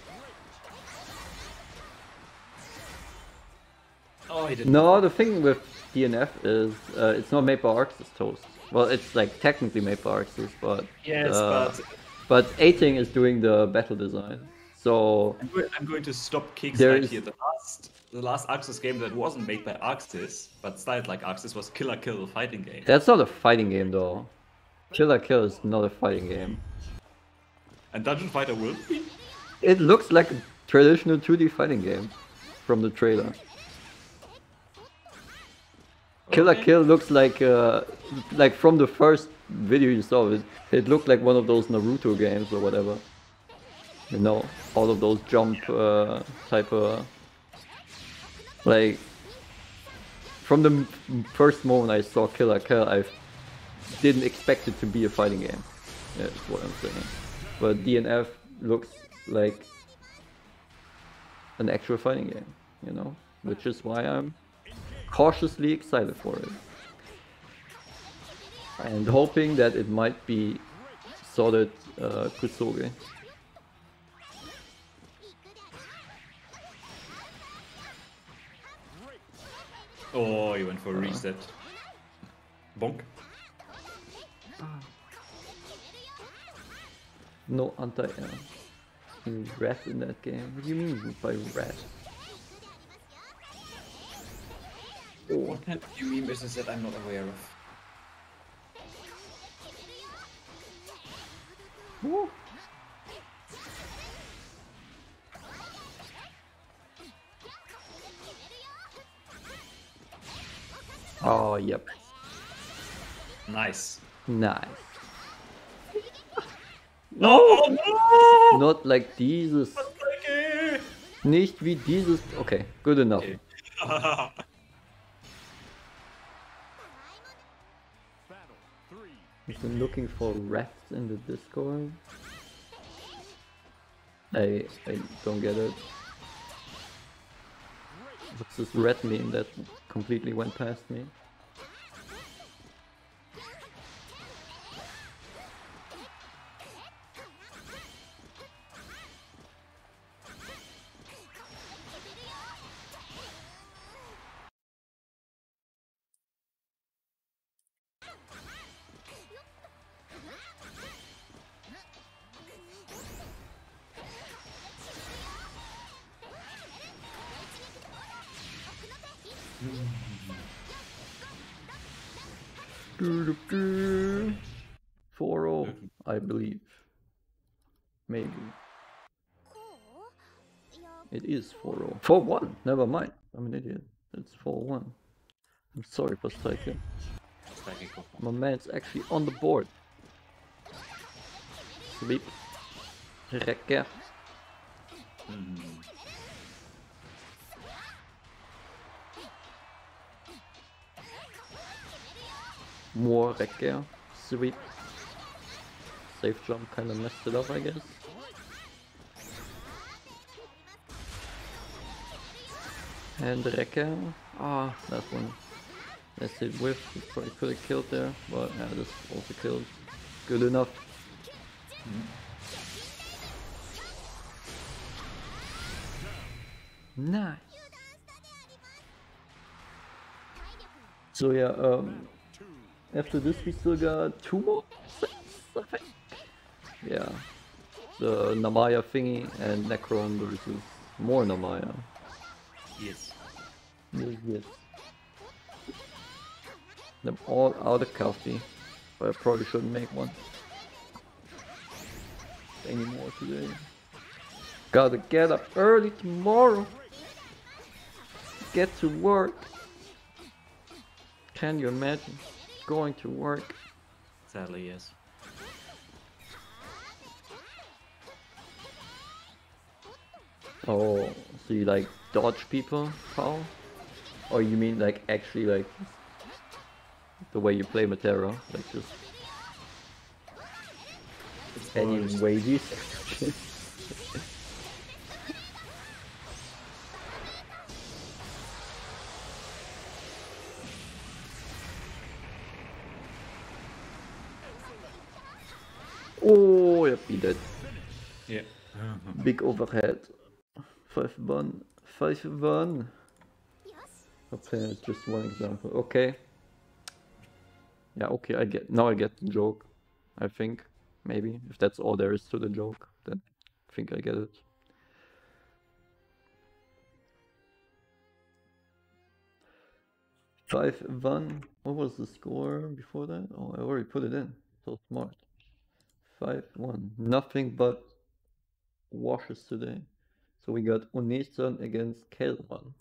Oh, he didn't. No, the thing with DNF is it's not made by Arxis Toast. Well, it's like technically made by Arxis, but Yes, but Ating is doing the battle design. So I'm going to stop kicks There right is- here. The last Arxis game that wasn't made by Arxis, but styled like Arxis, was Killer Kill fighting game. that's not a fighting game though. Killer Kill is not a fighting game. And Dungeon Fighter will be? It looks like a traditional 2D fighting game from the trailer. Killer Okay. Kill looks like from the first video you saw it, it looked like one of those Naruto games or whatever. You know, all of those jump type of like. From the first moment I saw Killer Kill, I didn't expect it to be a fighting game. That's what I'm saying. But DNF looks like an actual fighting game, you know, which is why I'm cautiously excited for it. And hoping that it might be solid Kusoge. Oh, he went for a reset. Bonk. No anti-air. Rat in that game. What do you mean by rat? What kind of new meme is this that I'm not aware of? Woo. Oh, yep. Nice. Nice. Oh, no! Not like dieses. Nicht wie dieses. Okay, good enough. Okay. Battle 3. I've been looking for rats in the Discord. I don't get it. What's this rat meme that completely went past me? 4-0, I believe. Maybe. こういや It is 4-0. 4-1, never mind. I'm an idiot. It's 4-1. I'm sorry for striking. Striking for My man's actually on the board. Sweep. Rekker. More Rekker. Sweep. Safe jump kinda messed it up, I guess. And Rekker. Ah, that one. Let's hit whiff. He probably could have killed there, but yeah, this also killed. Good enough. Nice. So yeah, after this we still got 2 more sets, I think. Yeah. The Namaya thingy and Necron versus more Namaya. Yes. Yes. I'm all out of coffee, but I probably shouldn't make one anymore today. Gotta get up early tomorrow. Get to work. Can you imagine going to work? Sadly, yes. Oh, so you like dodge people, Paul? Or you mean like actually like the way you play Matera? Like just any wages? Oh, yep, he did. Yeah. Big overhead. 5-1. 5-1. Okay, it's just one example. Okay. Yeah, okay, I get the joke. I think. Maybe. If that's all there is to the joke, then I think I get it. Five one. What was the score before that? Oh, I already put it in. So smart. 5-1. Nothing but washes today. So we got Unesan against Kezman.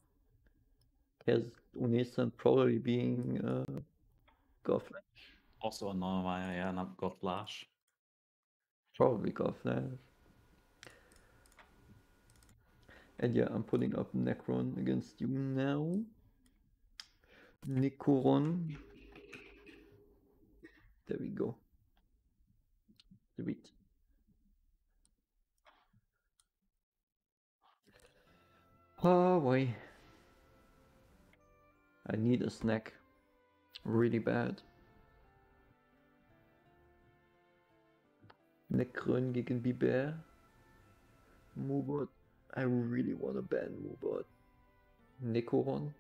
Unesan probably being Godflash. Also a Namaya, yeah, not Godflash. Probably Godflash. And yeah, I'm putting up Necron against you now. Nikoron. There we go. Sweet. Oh boy. I need a snack. Really bad. Necron gegen Biber. Mubot. I really want to ban Mubot. Nikoron.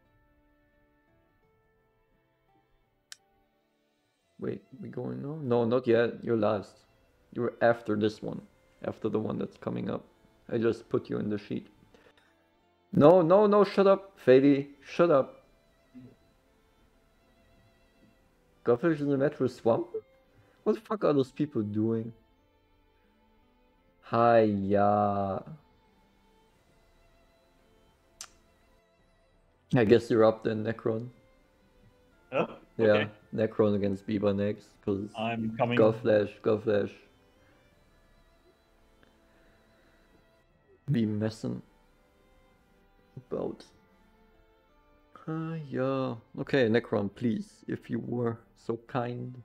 Wait, we going now? No, not yet. You're last. You're after this one. After the one that's coming up. I just put you in the sheet. No, shut up. Fady, shut up. Godfish in the Metro Swamp? What the fuck are those people doing? Hiya. I guess you're up then, Necron. Oh, Yeah, okay. Necron against Biber next, because I'm coming. Godflash. Be messing about. Yeah. Okay, Necron, please, if you were so kind.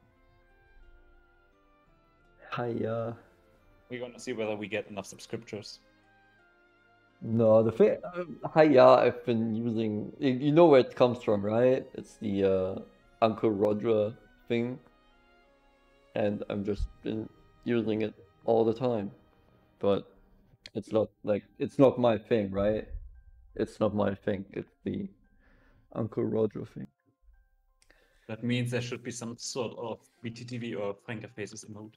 Hiya. We're gonna see whether we get enough subscriptors. No, the thing, hiya, I've been using, you know where it comes from, right? It's the Uncle Rodra thing, and I've just been using it all the time, but it's not like, it's not my thing, right? It's not my thing, it's the Uncle Rodra thing. That means there should be some sort of BTTV or Franker Faces emote.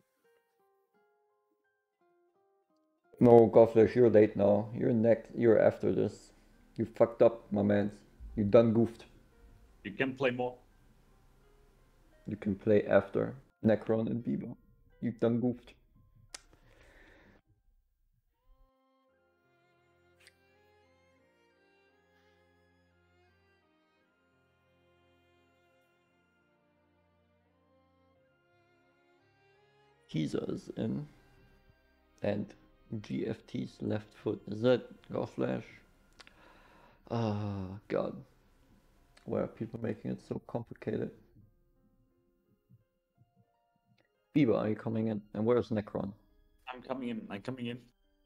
No, Godflesh, you're late now. You're next. You're after this. You fucked up, my man. You done goofed. You can play more. You can play after Necron and Bieber. You done goofed. Teaser is in. And GFT's left foot. Is that Godflash? Ah, God. Why are people making it so complicated? Bieber, are you coming in? And where's Necron? I'm coming in. I'm coming in.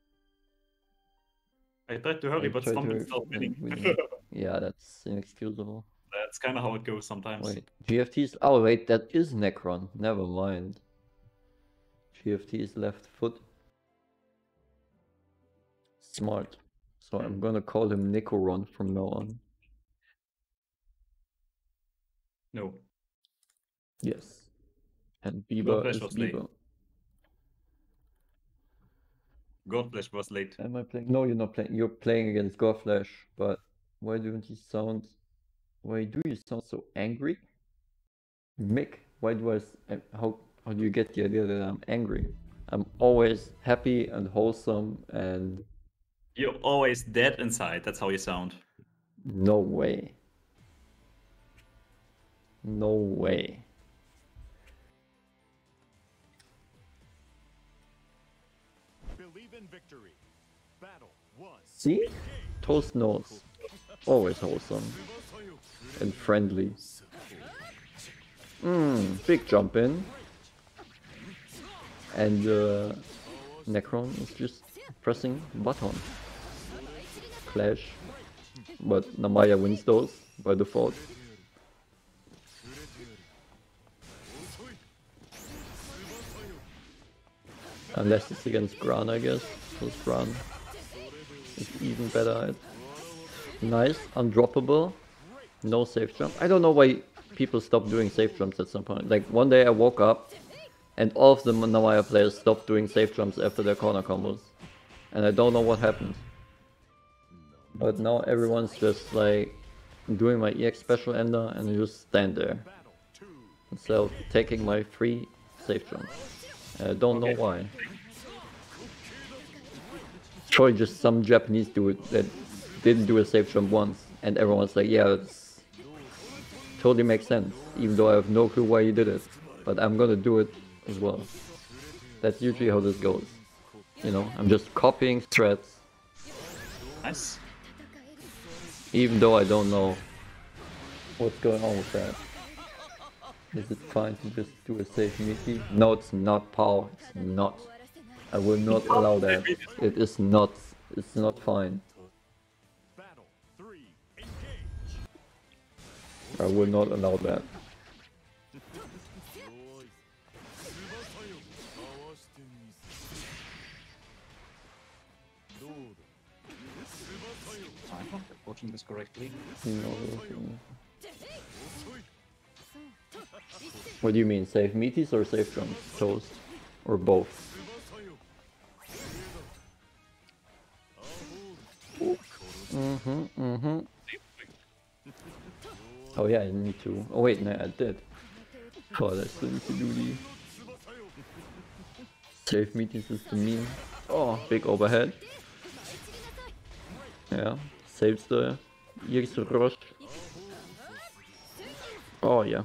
I tried to hurry, I but tried to Stomping hurry, stopped winning. Yeah, that's inexcusable. That's kind of how it goes sometimes. Wait, GFT's. Oh, wait, that is Necron. Never mind. GFT's left foot. Smart. So I'm gonna call him Nicoron from now on. No. Yes. And Bieber Godflash is was late. Bieber. Godflash was late. Am I playing? No, you're not playing. You're playing against Godflash, but why don't you sound? Why do you sound so angry? Mick, why do how do you get the idea that I'm angry? I'm always happy and wholesome and You're always dead inside. That's how you sound. no way. No way. Believe in victory. Battle 1. See? Toast knows. Always wholesome and friendly. Big jump in. And Necron is just pressing button. Clash. But Namaya wins those by default. Unless it's against Gran, I guess. Because Gran is even better at. Nice, undroppable. No safe jump. I don't know why people stop doing safe jumps at some point. Like one day I woke up and all of the Namaya players stopped doing safe jumps after their corner combos. And I don't know what happened. But now everyone's just like doing my EX special ender and I just stand there. Instead of taking my 3 safe jumps. I don't know why. Probably just some Japanese dude that didn't do a safe jump once and everyone's like, yeah, it's totally makes sense, even though I have no clue why he did it. But I'm gonna do it as well. That's usually how this goes. You know, I'm just copying threads. Nice. Even though I don't know what's going on with that. Is it fine to just do a safe meaty? No, it's not, Paul. It's not. I will not allow that. It is not. It's not fine. Battle 3. Engage. I will not allow that. I'm not watching this correctly. No. What do you mean? Safe meaties or safe jumps? Toast? Or both? Oh yeah, I need to. Oh wait, no, I did. God, I still need to do the safe meetings is the meme. Oh, big overhead. Yeah, saves the EX rush. Oh yeah.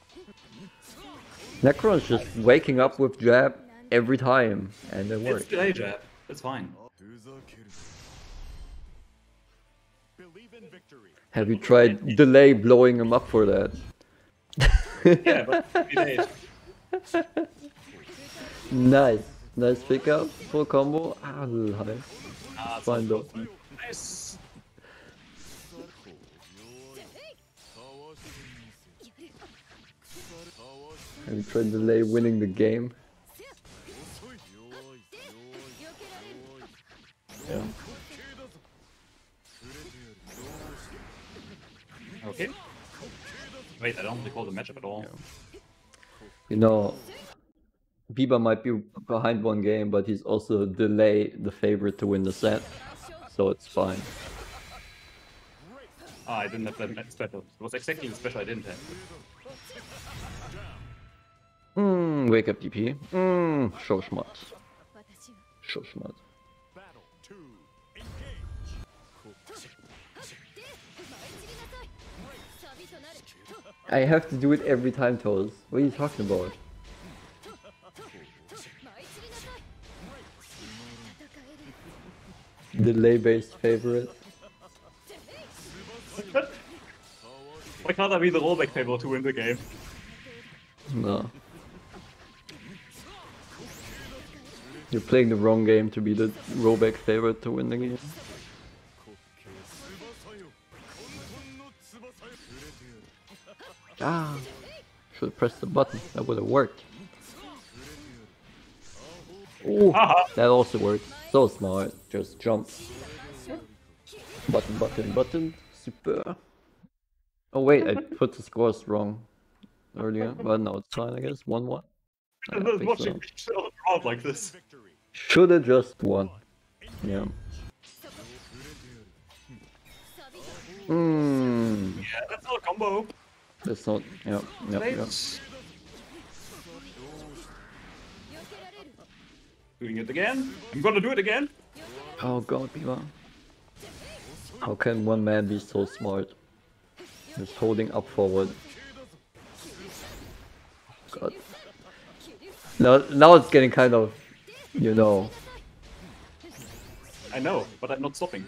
Necron is just waking up with jab every time, and it It's works. delay jab. That's fine. Believe in victory. Have you tried delay blowing him up for that? Yeah, but delayed. Nice. Nice pickup. Full combo. Ah, a little high. Ah, it's Fine though. unfortunate. Nice. Have you tried delay winning the game? Yeah. Okay. Wait, I don't recall the matchup at all. You know, Bieber might be behind one game, but he's also delay the favorite to win the set. So it's fine. Ah, I didn't have that special. It was exactly the special I didn't have. Wake up DP. So smart. 私は So smart. Battle 2. Engage. サビとなる I have to do it every time, Toes. What are you talking about? 舞い散りなさい戦える Delay-based favorite. Why can't I be the rollback favorite to win the game? No. You're playing the wrong game to be the rollback favorite to win the game. 翼よ混沌の翼よ触れてやる Ah, should have pressed the button. That would have worked. Oh, that also worked. So smart. Just jump. Button, button, button. Super. Oh wait, I put the scores wrong earlier, but no, it's fine. I guess 1-1. I I'm not think watching so. me show around like this. Victory. Should have just won. Yeah. Hmm. Yeah, that's not a combo. That's not. Yeah. Yeah. Yeah. Thanks. Doing it again. I'm gonna do it again. Oh god, Beaver. How can one man be so smart? Just holding up forward. God. Now it's getting kind of, you know. I know, but I'm not stopping.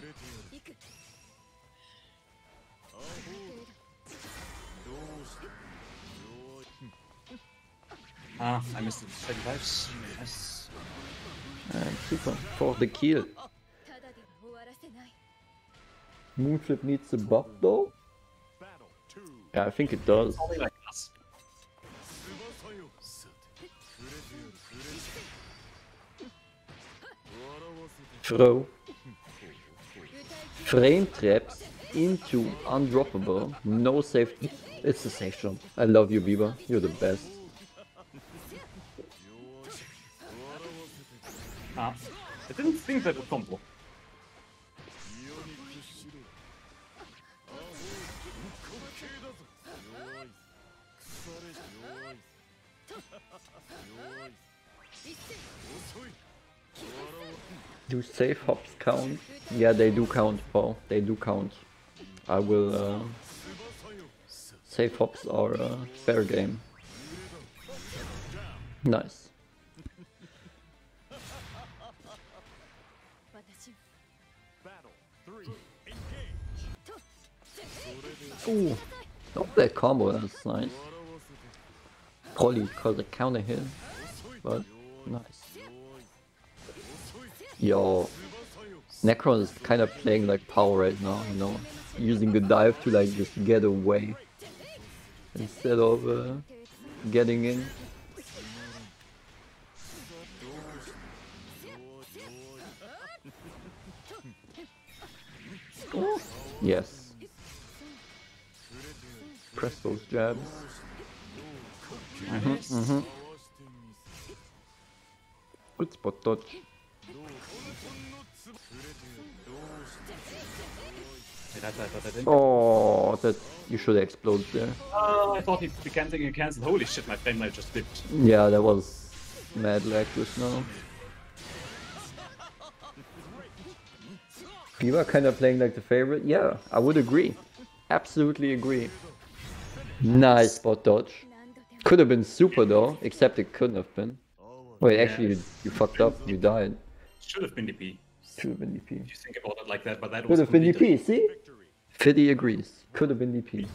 Ah, I missed it 7 times. Yes. And super for the kill. ただでは終わらせない Moonflip needs a buff though. Battle 2. Yeah, I think it does. Only like us. 翼よさて触れてやる触れてやる笑わせて Throw frame traps into undroppable. No safe. It's a safe jump. I love you, Bieber. You're the best. Ah, I didn't think that would combo. 世に屈しろアホ滑稽だぞ弱い腐れ弱い弱い遅い Do safe hops count? Yeah, they do count, Paul. They do count. I will. 翼よ Safe hops are fair game. Nice. 私は Battle 3. Engage. Ooh, not that combo. That's nice. 笑わせて Probably cause a counter hit, but nice. Yo, Necron is kind of playing like power right now, you know, using the dive to like just get away instead of getting in. Oh, yes. Press those jabs. Good spot dodge. Oh, that you should explode there. I thought he began thinking cancelled. Holy shit, my frame rate just dipped. Yeah, that was mad lag just now. Fever kind of playing like the favorite? Yeah, I would agree. Absolutely agree. Nice spot dodge. 何度でも Could have been super though, except it couldn't have been. Wait, actually, you fucked up. You died. Should have been DP. Should have been DP. If you think about it like that, but that Could was have been complete- DP, see? Fiddy agrees. Could have been DP.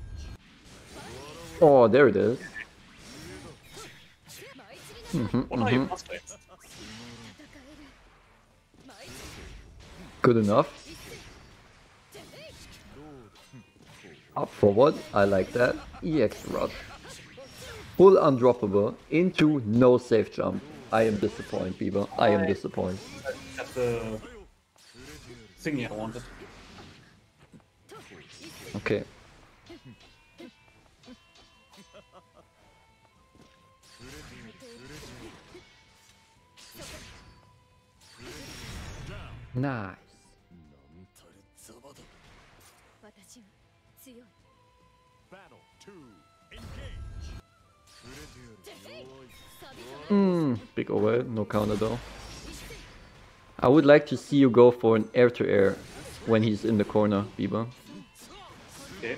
Oh, there it is. 舞い散りなさい What are you prospects? 戦える舞い散 Good enough. Up forward, I like that. EX rush. Full undroppable into no safe jump. I am disappointed, Bieber. I am disappointed. That's the thingy I wanted. Okay. Nice. なんたるザバだ私は強い Battle 2. Engage. 触れてやる Big over, no counter though. I would like to see you go for an air-to-air when he's in the corner, Bieber. Okay.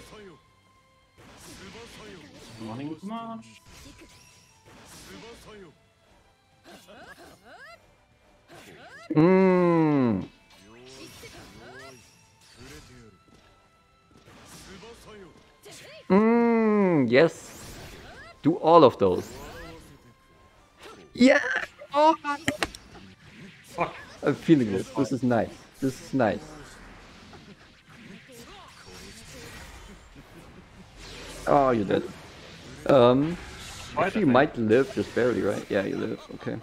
Morning, come on. Yes. Do all of those. Yeah. Oh. Fuck. I'm feeling this. This is nice. This is nice. Oh, you're dead. Actually, you might live just barely, right? Yeah, you live. Okay.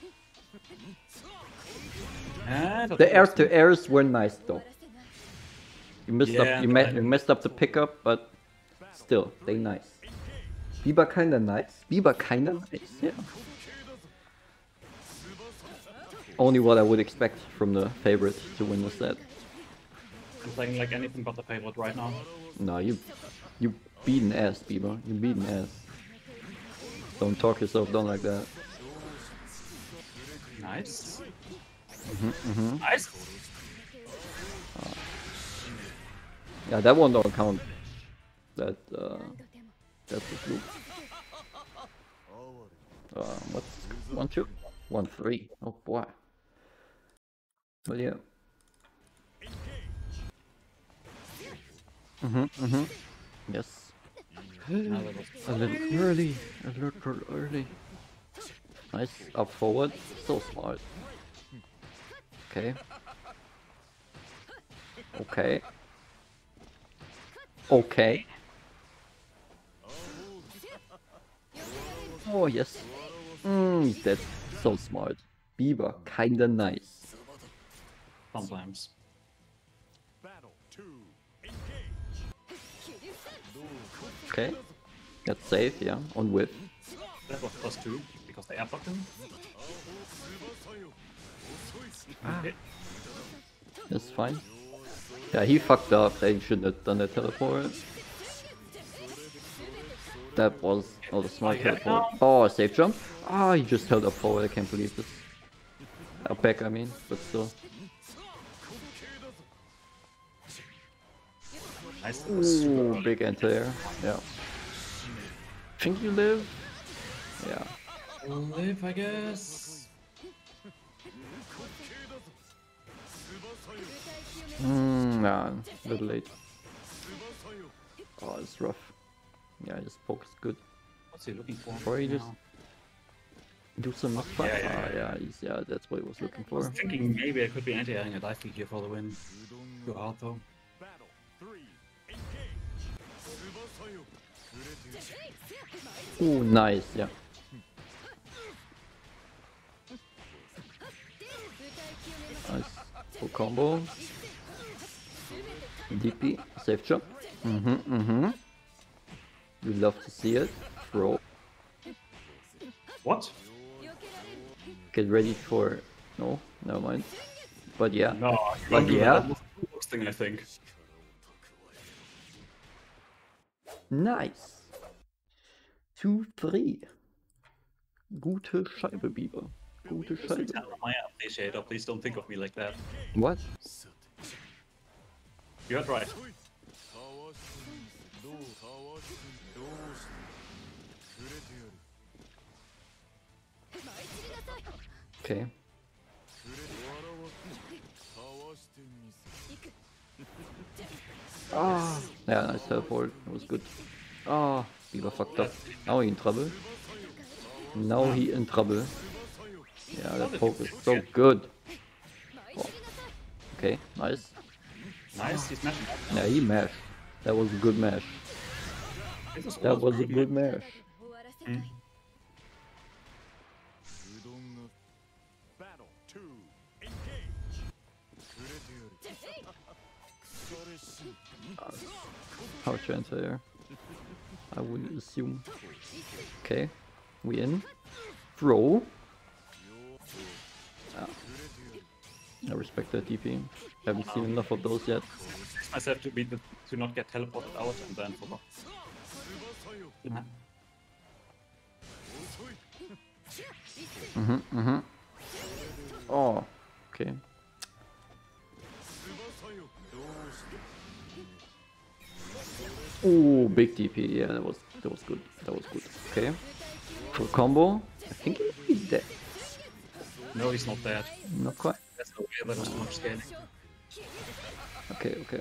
The air-to-airs were nice though. You messed up. You messed up the pickup, but still, they nice. Bieber kinda nice. Bieber kinda nice. Yeah. Only what I would expect from the favorite to win the set. I'm playing like anything but the favorite right now. No, you beaten ass, Bieber. You beaten ass. Don't talk yourself down like that. Nice. Mm-hmm. Nice. Yeah, that one don't count. That's a fluke. What's 1-2? 1-3. Oh boy. Well, yeah. Yes. A little early. A little early. Nice. Up forward. So smart. Okay. Okay. Okay. Oh, yes. He's dead. So smart. Bieber, kinda nice. Sometimes. Okay. That's safe, yeah. On whiff. That was +2 because they airblocked him. Okay. That's fine. Yeah, he fucked up. They shouldn't have done that teleport. That was a smart teleport. Oh, a safe jump. Ah, he just held up forward. I can't believe this. Up back, I mean, but still. Nice. Ooh, big anti-air. Yeah. Think you live? Yeah. Live, I guess. Nah, a little late. Oh, it's rough. Yeah, this poke is good. What's he looking for? Or he just now? do some misfire. Yeah. Yeah, that's what he was looking I was for. thinking maybe I could be anti-airing a dive kick here for the win. Too hard though. Ooh, nice, yeah. Nice. Full combo. DP, safe jump. We love to see it. Throw. What? Get ready for... No, never mind. But yeah. No, But yeah. That was the worst thing I think. Nice. 2-3. Gute Scheibe, Bieber. Gute Scheibe. I appreciate it. Please don't think of me like that. What? You heard right. Okay. Ah, yeah, nice teleport. It was good. Ah, Bieber fucked up. Now he in trouble. Now he in trouble. Yeah, that poke is so good. Oh. Okay, nice. Nice, he's mashing up. Yeah, he mashed. That was a good mash. That was a good mash. Power transfer. I would assume. Okay, we in. Throw. Ah. I respect that DP. Haven't seen enough of those yet. Myself to not get teleported out and then forgot. Oh, okay. Oh, big DP. Yeah, that was good. That was good. Okay. Full combo. I think he's dead. No, he's not dead. Not quite. That's okay, that was too much scaling. Okay, okay.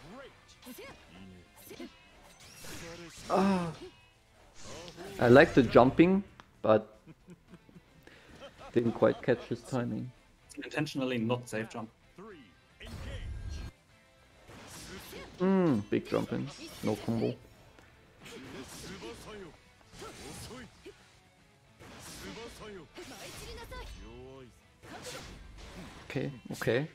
Ah. I like the jumping, but didn't quite catch his timing. It's an intentionally not safe jump. Big jumping. No combo. Okay, okay.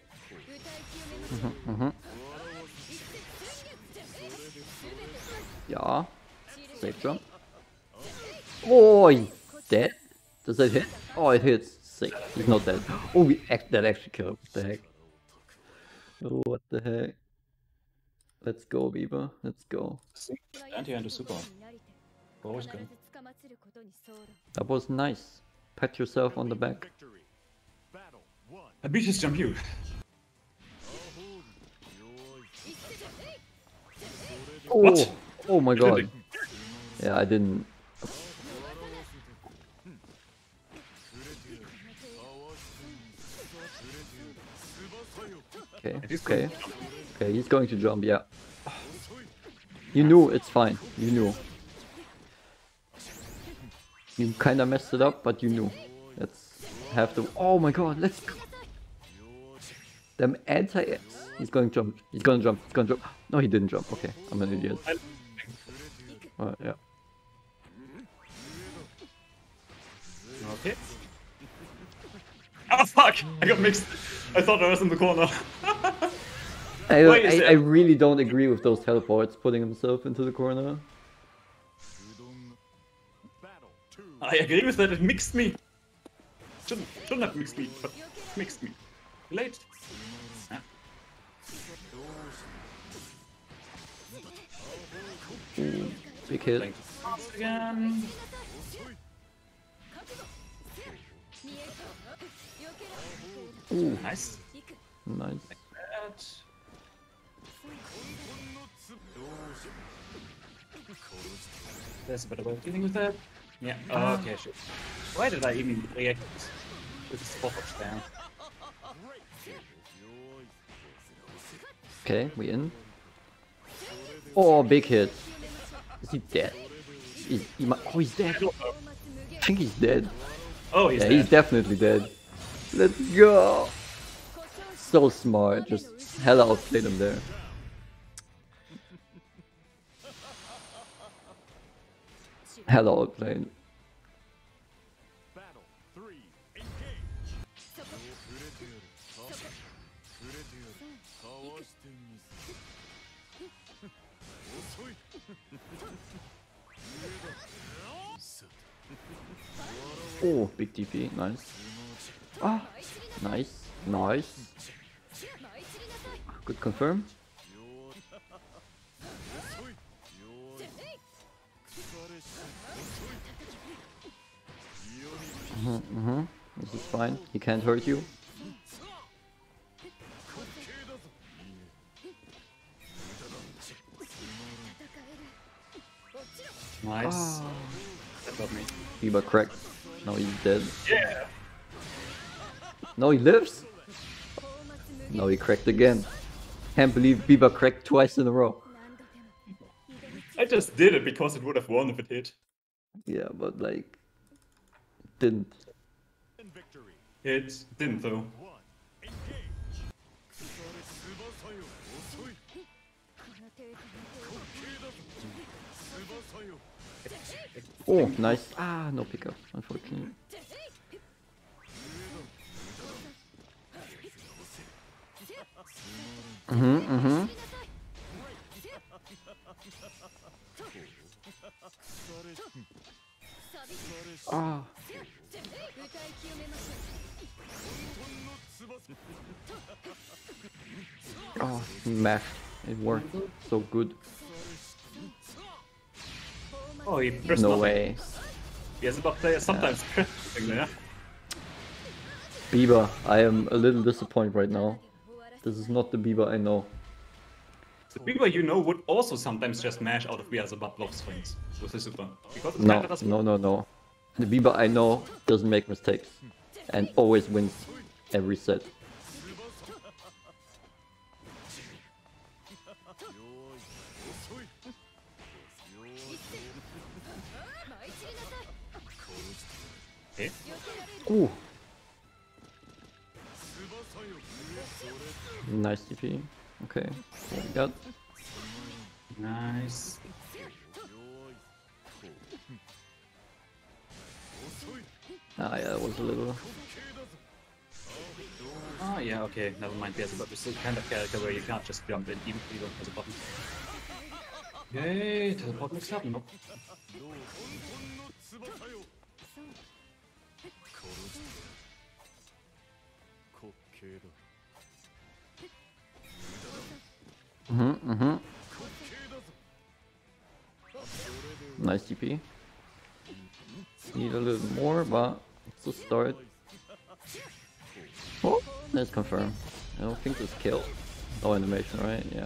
Yeah. Safe jump. Oh, he's dead? Does that hit? Oh, it hits. Sick. He's not dead. Oh, that actually killed him. What the heck? Oh, what the heck? Let's go, Bieber. Let's go. Anti-hand is super. Always good. That was nice. Pat yourself on the back. Victory. Battle 1. I beat his jump you. Oh, What? oh my You did god. it. Yeah, I didn't. Okay, okay. Okay, he's going to jump, yeah. You knew, it's fine. You knew. You kinda messed it up, but you knew. Let's have to. Oh my god, let's go. Them anti-X. He's going to jump. He's gonna jump. He's gonna jump. No, he didn't jump. Okay, I'm an idiot. Yeah. Okay. Oh fuck! I got mixed. I thought I was in the corner. Wait, is I really don't agree with those teleports putting himself into the corner. Battle 2. I agree with that. It mixed me. Shouldn't have mixed me, but it mixed me. Late. Ah. Ooh, big hit. Thank you. Again. Ooh, Nice. nice. That. There's a better way of dealing with that. Yeah. Oh, okay, sure. Why did I even react with this pop-up down? Okay, we in. Oh, big hit. Is he dead? Oh, he's dead. I think he's dead. Oh, he's Yeah, dead. he's definitely dead. Let's go. So smart. Just hella outplayed him there. Hella outplayed. Battle 3. Engage. Oh, big TP. Nice. Ah, nice. Nice. Good confirm. This is fine. He can't hurt you. Nice. That got me. Bieber cracked. Now he's dead. Yeah. No, he lives. No, he cracked again. Can't believe Bieber cracked twice in a row. I just did it because it would have won if it hit. Yeah, but like, didn't. Victory. It didn't though. 1. Engage. Oh, nice. Ah, no pickup, unfortunately. Ah. Oh, math. It worked so good. Oh, he pressed No nothing. way. Yes, but players sometimes press something there. Bieber, I am a little disappointed right now. This is not the Bieber I know. The Bieber you know would also sometimes just mash out of Beelzebub block swings with the super. Because it No, kinda does no. The Bieber I know doesn't make mistakes and always wins every set. Okay. Ooh. Nice TP. Okay. What we got? Nice. Ah, yeah, that was a little. Oh yeah, okay, never mind. Beelzebub is the kind of character where you can't just jump in even if you don't press a button. Yay, teleport mixed up. Nope. Nice TP. Need a little more, but it's a start. Oh, that's confirmed. I don't think this killed. No animation, right? Yeah.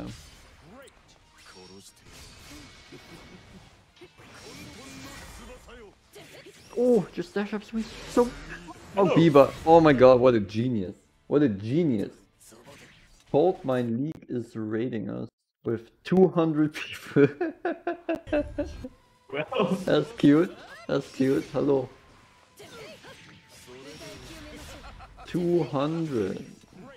Oh, just dash up sweet. So. Oh, Bieber. Oh my god, what a genius. What a genius. Fault Mine League is raiding us with 200 people. Well, That's cute. That's cute. Hello. 200.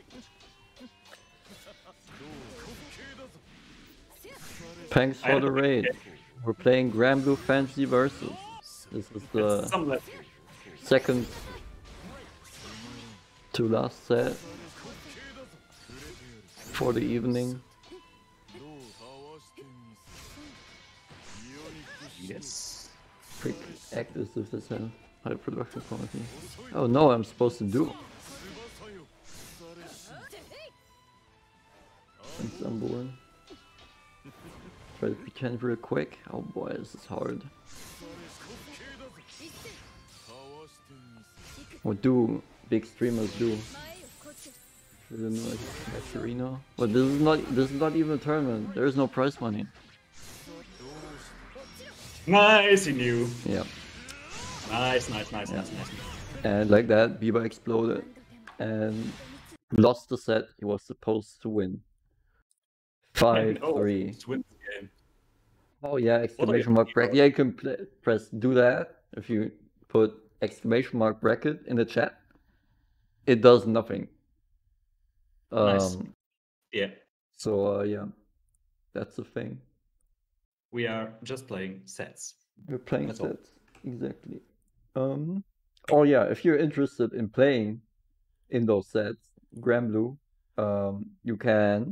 Thanks for the raid. We're playing Granblue Fantasy Versus. This is the some left. second to last set for the evening. Yes. Quick act as if this has high production quality. Oh no, I'm supposed to do. Thanks, Ambulan. Try to pretend real quick. Oh boy, this is hard. What do big streamers do? Like Arena. But this is not even a tournament. There is no prize money. Nice, he knew. Yeah. Nice. And like that, Bieber exploded and lost the set he was supposed to win. 5-3. Swim game. Oh yeah, exclamation mark bracket. Yeah, you can press do that. If you put exclamation mark bracket in the chat, it does nothing. Nice. Yeah. So yeah, that's the thing. We are just playing sets. We're playing That's all. sets. Exactly. Oh yeah, if you're interested in playing in those sets, Granblue, you can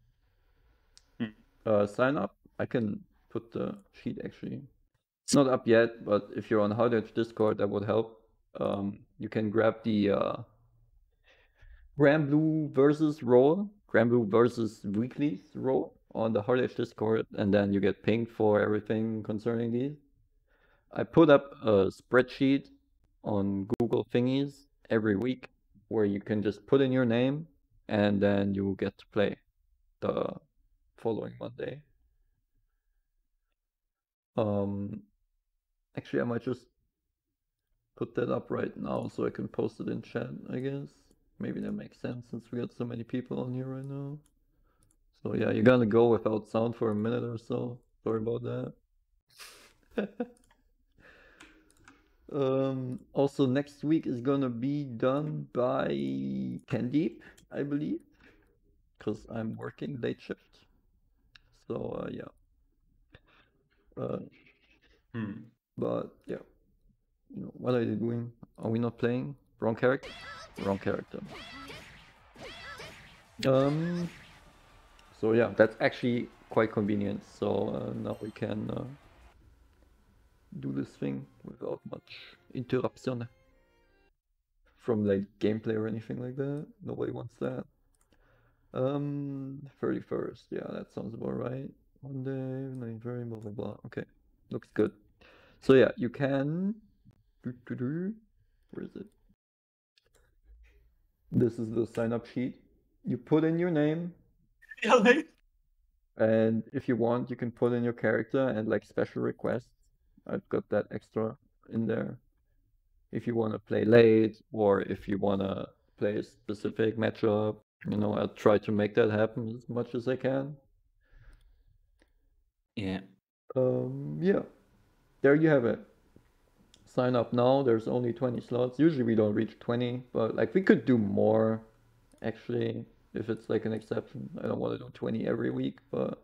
sign up. I can put the sheet actually. It's not up yet, but if you're on Hard Edge Discord, that would help. You can grab the Granblue versus role, Granblue versus Weeklies role on the Hard Edge Discord, and then you get pinged for everything concerning these. I put up a spreadsheet on Google Thingies every week where you can just put in your name and then you get to play the following Monday. Actually, I might just put that up right now so I can post it in chat, I guess. Maybe that makes sense since we got so many people on here right now. So yeah, you're gonna go without sound for a minute or so. Sorry about that. Also next week is gonna be done by Candeep, I believe, because I'm working late shift. So yeah. But yeah, you know, what are they doing? Are we not playing? Wrong character? Wrong character. So yeah, that's actually quite convenient. So now we can do this thing without much interruption from like gameplay or anything like that. Nobody wants that. 31st, yeah, that sounds about right. Monday, 9:30, blah blah blah. Okay, looks good. So yeah, you can. Where is it? This is the sign-up sheet. You put in your name, Yeah, like, and if you want, you can put in your character and like special requests. I've got that extra in there. If you want to play late, or if you want to play a specific matchup, you know, I'll try to make that happen as much as I can. yeah. Yeah, there you have it. Sign up now. There's only 20 slots. Usually we don't reach 20, but like we could do more, actually, if it's like an exception. I don't want to do 20 every week, but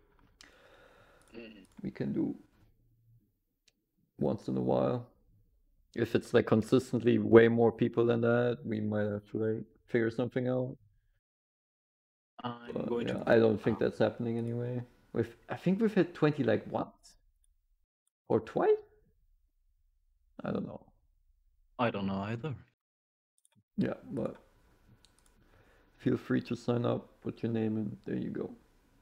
we can do once in a while. If it's like consistently way more people than that, we might have to like figure something out. I'm But going yeah, to. I don't think that's happening anyway. I think we've hit 20 like once or twice. I don't know. I don't know either. Yeah, but feel free to sign up, put your name in. There you go.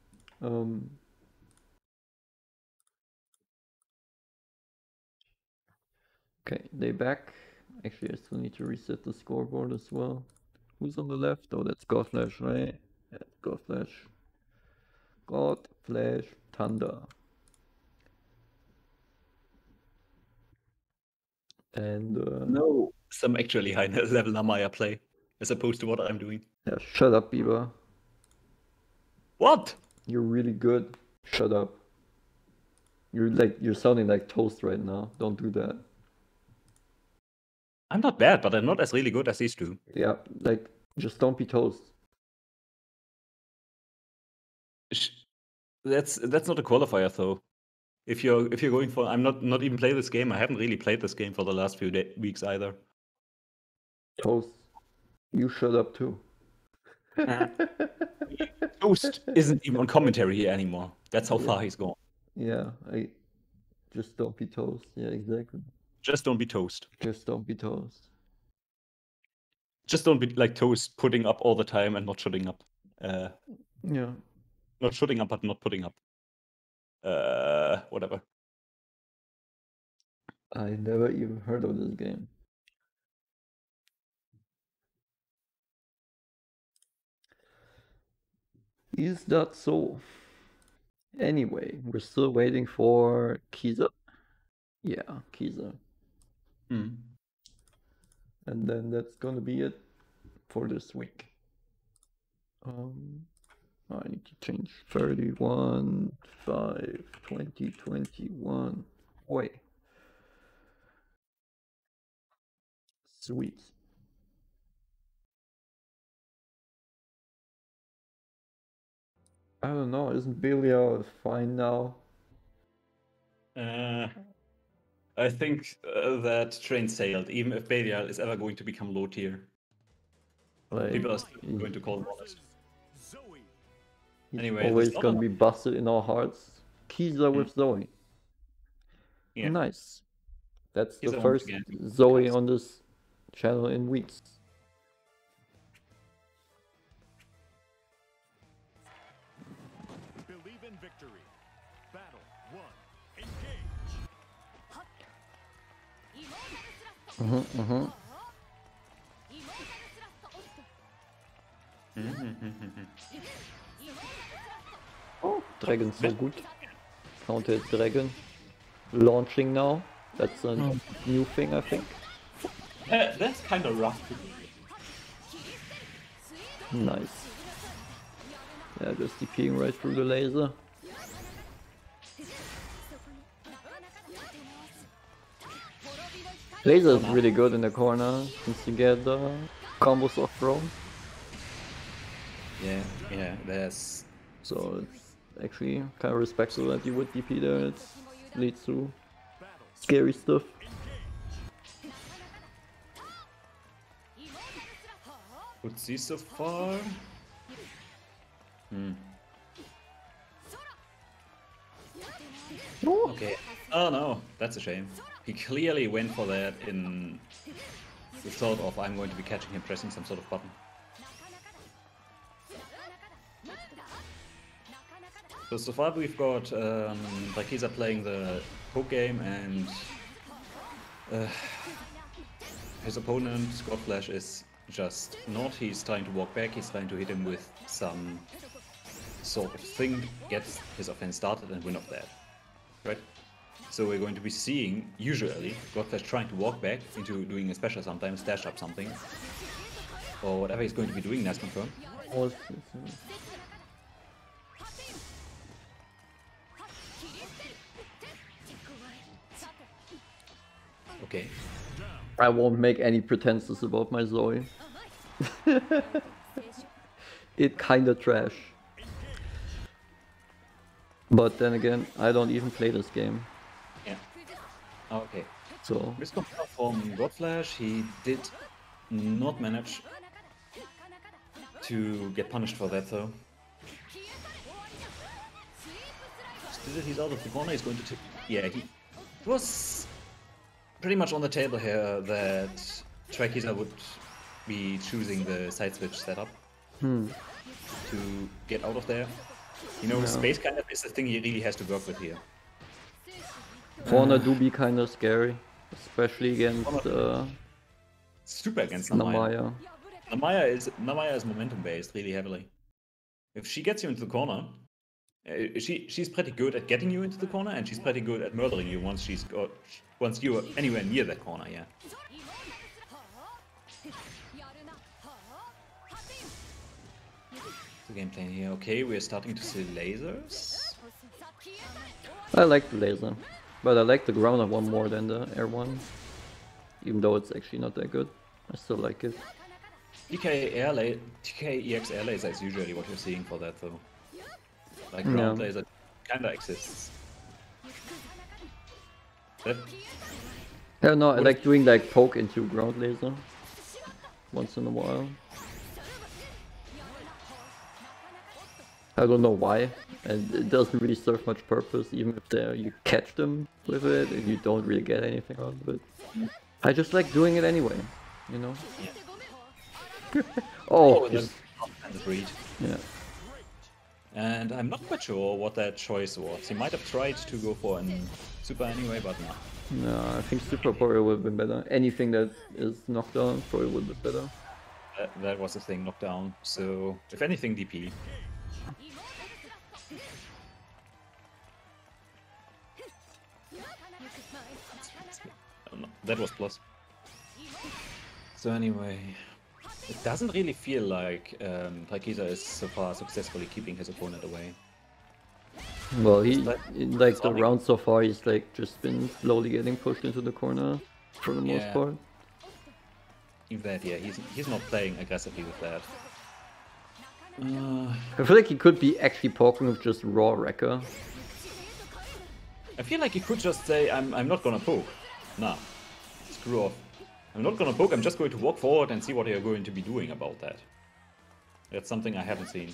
Okay, they back. Actually, I still need to reset the scoreboard as well. Who's on the left? Oh, that's Godflash, right? Yeah, Godflash. Godflash Thunder. And No, some actually high level Namaya play, as opposed to what I'm doing. yeah, shut up, Bieber. What? You're really good. Shut up. You're sounding like toast right now. Don't do that. I'm not bad, but I'm not as really good as these two. Yeah, like just don't be toast. That's not a qualifier though. If you're going for, I'm not even play this game. I haven't really played this game for the last few weeks either. Toast. You shut up too. Toast isn't even on commentary here anymore. That's how far he's gone. Yeah, I just don't be toast. Yeah, exactly. Just don't be toast. Just don't be toast. Just don't be like toast, putting up all the time and not shutting up. Yeah. Not shutting up, but not putting up. Whatever. I never even heard of this game. Is that so? Anyway, we're still waiting for Kiza. Yeah, Kiza. Hmm. And then that's gonna be it for this week. I need to change 31/5/2021. Wait. Sweet. I don't know, isn't Belial fine now? I think that train sailed, even if Belial is ever going to become low tier. Like, People are still going to call him honest. Zoe. he's Anyway, always there's gonna other- be busted in our hearts. Kiza with Zoe. Yeah. Nice. That's Kiza the once first again. Zoe on this channel in weeks. Believe in victory. Battle 1. Engage. Oh, Dragon's so good. Counted Dragon. Launching now. That's a new thing, I think. That's kind of rough. Nice. Yeah, just DPing right through the laser. Laser is really good in the corner since you get combos off throw. Yeah, there's... So it's actually kind of respectful that you would DP there. It leads to scary stuff. Could see so far. Okay. Oh no, that's a shame. He clearly went for that in the thought of I'm going to be catching him pressing some sort of button. So far we've got Rakiza playing the poke game and his opponent, Godflash, is just not. He's trying to walk back, he's trying to hit him with some sort of thing, get his offense started and win off that. Right? So we're going to be seeing, usually, Godflesh trying to walk back into doing a special sometimes, dash up something. Or whatever he's going to be doing, nice confirm. Okay. I won't make any pretenses about my Zoe. It kinda trash. But then again, I don't even play this game. Yeah. Okay. So Miscontrol from Godflesh, he did not manage to get punished for that though. Still, he's out of the corner, he's going to take... Yeah, he was pretty much on the table here that Trakiza would be choosing the side switch setup to get out of there. You know, space kind of is the thing he really has to work with here. corner do be kinda scary. Especially against Super against Namaya. Namaya. Namaya is momentum based really heavily. If she gets you into the corner, she's pretty good at getting you into the corner, and she's pretty good at murdering you once you are anywhere near that corner. Yeah. The gameplay here. Okay, we're starting to see lasers. I like the laser, but I like the ground one more than the air one. Even though it's actually not that good, I still like it. TK EX air laser is usually what you're seeing for that though. Like ground laser kinda exists. Yeah, no, I like doing like poke into ground laser once in a while. I don't know why, and it doesn't really serve much purpose, even if you catch them with it and you don't really get anything out of it. I just like doing it anyway, you know? Yeah. Oh, the breed. Yeah. And I'm not quite sure what that choice was. He might have tried to go for a super anyway, but no. No, I think super probably would have been better. Anything that is knockdown probably would be better. That was the thing, knockdown. So, if anything, DP. That was plus. So anyway, it doesn't really feel like Trakiza is so far successfully keeping his opponent away. Well, in like the round so far, he's like just been slowly getting pushed into the corner for the most part. Even that, yeah, he's not playing aggressively with that. I feel like he could be actually poking with just raw wrecker. I feel like he could just say, I'm not gonna poke. Nah, screw off. I'm not gonna poke, I'm just going to walk forward and see what you're going to be doing about that. That's something I haven't seen.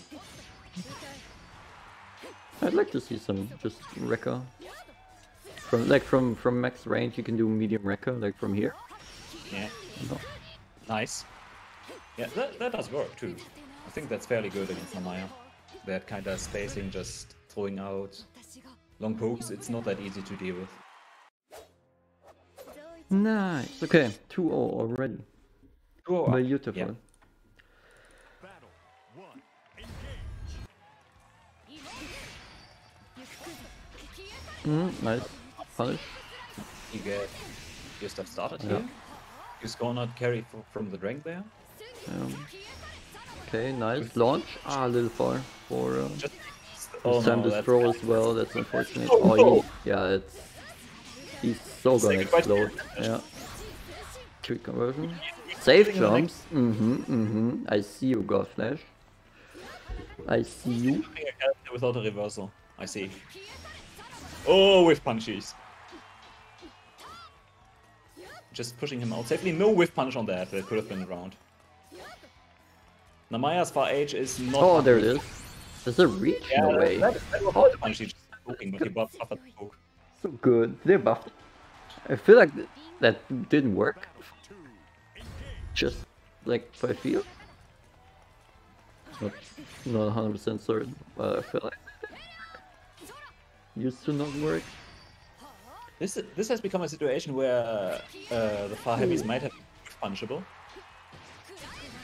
I'd like to see some just wrecker. From max range you can do medium wrecker, like from here. Yeah. No. Nice. Yeah, that does work too. I think that's fairly good against Namaya. That kind of spacing, just throwing out long pokes, it's not that easy to deal with. Nice. Okay, 2-0 already. Beautiful. Yeah. Battle 1. Engage. Nice. Punish. You get your stuff started here. You score not carry from the rank there. Okay, nice. Launch. A little far for Oh Sam no, Destro as well, that's unfortunate. Oh, he's so gonna explode. Yeah. Trick conversion. Safe jumps. I see you, Godflesh. I see you. Without a reversal. I see. Oh, with punches. Just pushing him out safely. No whiff punch on that. That could have been around. Namaya's far H is not. Oh, there it is. Does it reach? Yeah, no way. That was the punch. He's just poking, but he buffed the poke. So good. They buffed it. I feel like that didn't work. Just like by feel. Not 100% certain, but I feel like used to not work. This has become a situation where the far heavies might have been punchable.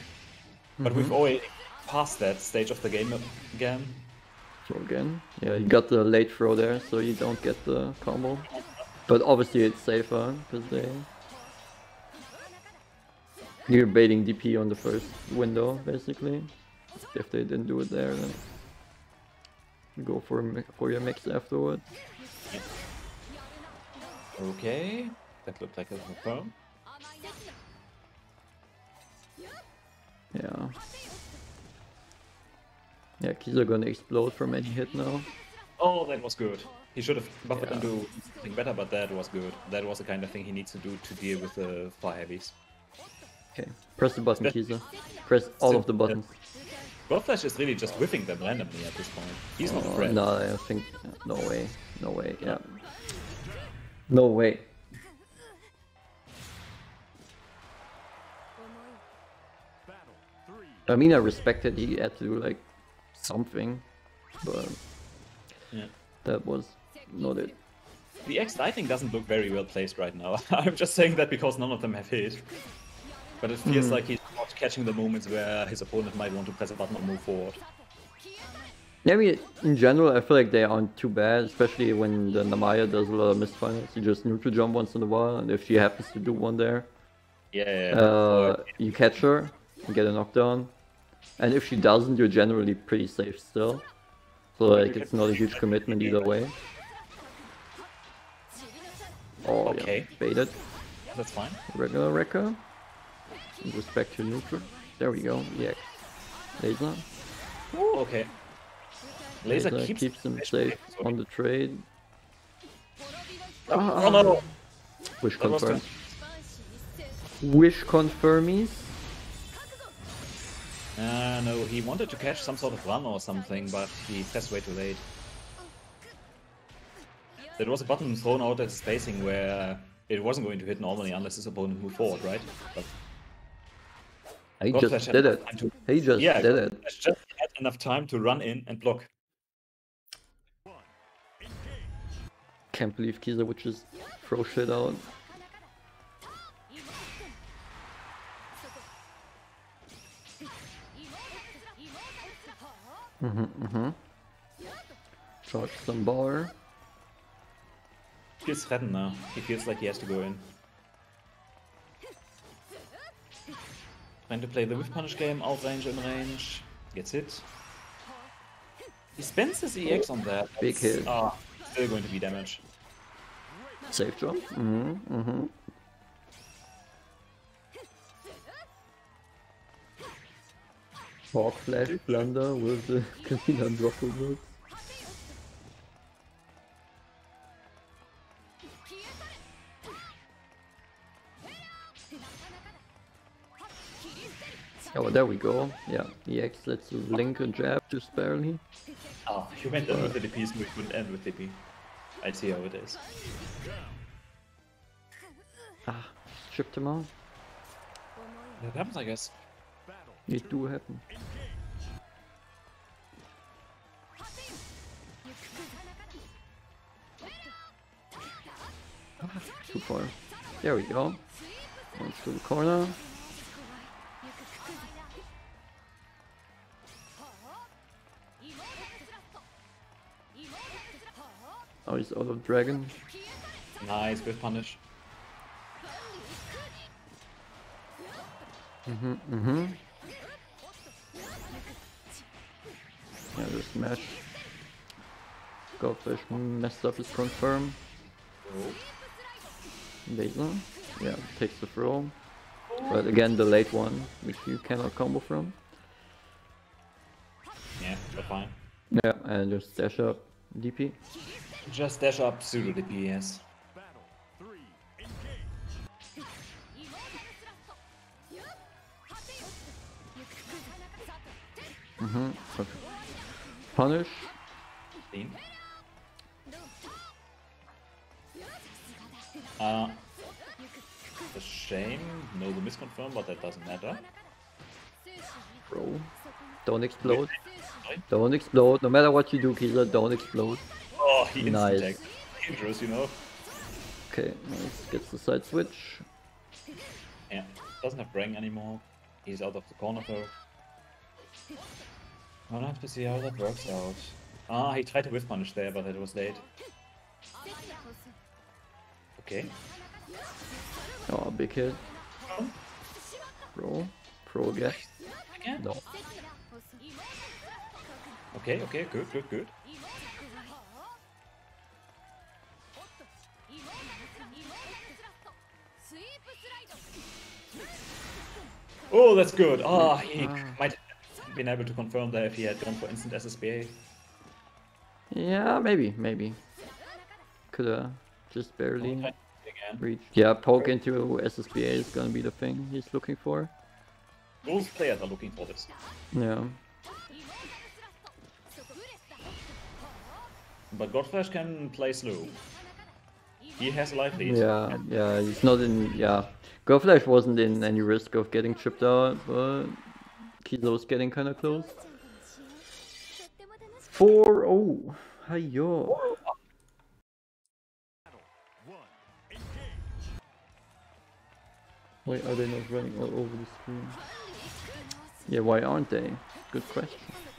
But we've already passed that stage of the game again. So again, yeah, you got the late throw there, so you don't get the combo. But obviously it's safer because you're baiting DP on the first window basically. If they didn't do it there, then you go for your mix afterwards. Okay, that looked like a confirm. Yeah. Yeah, Kiza gonna explode from any hit now. Oh, that was good. He should have buffered Yeah. into something better, but that was good. That was the kind of thing he needs to do to deal with the fire heavies. Okay, press the button, Kiza. Press all of the buttons. Godflesh is really just whiffing them randomly at this point. He's not a Oh, threat. no, I think no way, yeah, no way. Battle 3. I mean, I respected he had to do like something, but Yeah. that was not it. The X Lightning doesn't look very well placed right now. I'm just saying that because none of them have hit. But it feels like he's not catching the moments where his opponent might want to press a button or move forward. Yeah, I mean, in general, I feel like they aren't too bad, especially when the Namaya does a lot of missed finals. You just neutral jump once in a while, and if she happens to do one there, you catch her and get a knockdown. And if she doesn't, you're generally pretty safe still. So like, it's not a huge commitment either way. Oh, Okay. yeah, baited. That's fine. Regular wrecker. Respect to neutral. There we go. Yeah. Laser. Okay. Laser keeps him the safe on the trade. Oh no! Wish That was confirm. Wish confirmies. No, he wanted to catch some sort of run or something, but he pressed way too late. There was a button thrown out at spacing where it wasn't going to hit normally unless his opponent moved forward, right? But He Godflesh just had did enough it. time to- He just yeah, did it. Godflesh just had enough time to run in and block. Can't believe Kiza would just throw shit out. Charge some bar. He feels threatened now. He feels like he has to go in. Trying to play the whiff punish game, outrange, in range. Gets hit. He spends his EX on that. Big hit. Still going to be damage. Safe drop. Hawk Flash blunder with the Casino droppable. Oh, there we go. Yeah, EX lets you link a jab just barely. Oh, you went in with the DP, so we couldn't end with DP. I see how it is. Ah, chipped him out. That happens, I guess. It do happen. Too far. There we go. Once to the corner. Oh, he's out of dragon. Nice whiff punish. Yeah, the smash. Goldfish messed up his confirm. Laser. Yeah, takes the throw. But again, the late one, which you cannot combo from. Yeah, but fine. Yeah, and just dash up DP. Just dash up pseudo DP, yes. Battle 3. Engage. Okay. Punish. Clean. A shame. No, the misconfirm, but that doesn't matter. Throw. Don't explode. Don't explode. No matter what you do, Kiza, don't explode. Oh, he Nice. instant tag. Dangerous, you know. Okay, nice. Gets the side switch. Yeah, doesn't have Brang anymore. He's out of the corner though. I'll have to see how that works out. Ah, he tried to whiff punish there, but it was late. Okay. Oh, big hit. Pro again. Again? No. Okay, okay, good, good, good. Oh, that's good. Oh, he might have been able to confirm that if he had gone for instant SSBA. Yeah, maybe. Coulda just barely Again. reached. Yeah, poke into SSBA is gonna be the thing he's looking for. Both players are looking for this. Yeah. But Godflesh can play slow. He has a life lead. Yeah, he's not in. Yeah, GoFlash wasn't in any risk of getting tripped out, but Kizo's getting kind of close. 4-0. Hiyo. Why are they not running all over the screen? Yeah, why aren't they? Good question.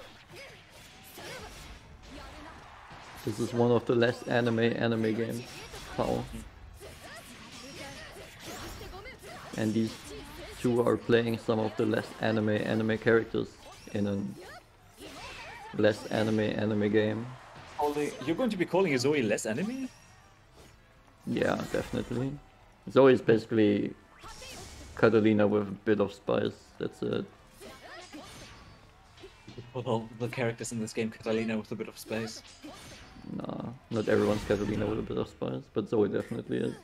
This is one of the less anime games. How? And these two are playing some of the less anime characters in a less anime game. You're going to be calling Zoe less anime? Yeah, definitely. Zoe is basically Catalina with a bit of spice. That's it. Well, the characters in this game, Catalina with a bit of space. Nah, not everyone's Catalina with a bit of spice, but Zoe definitely is.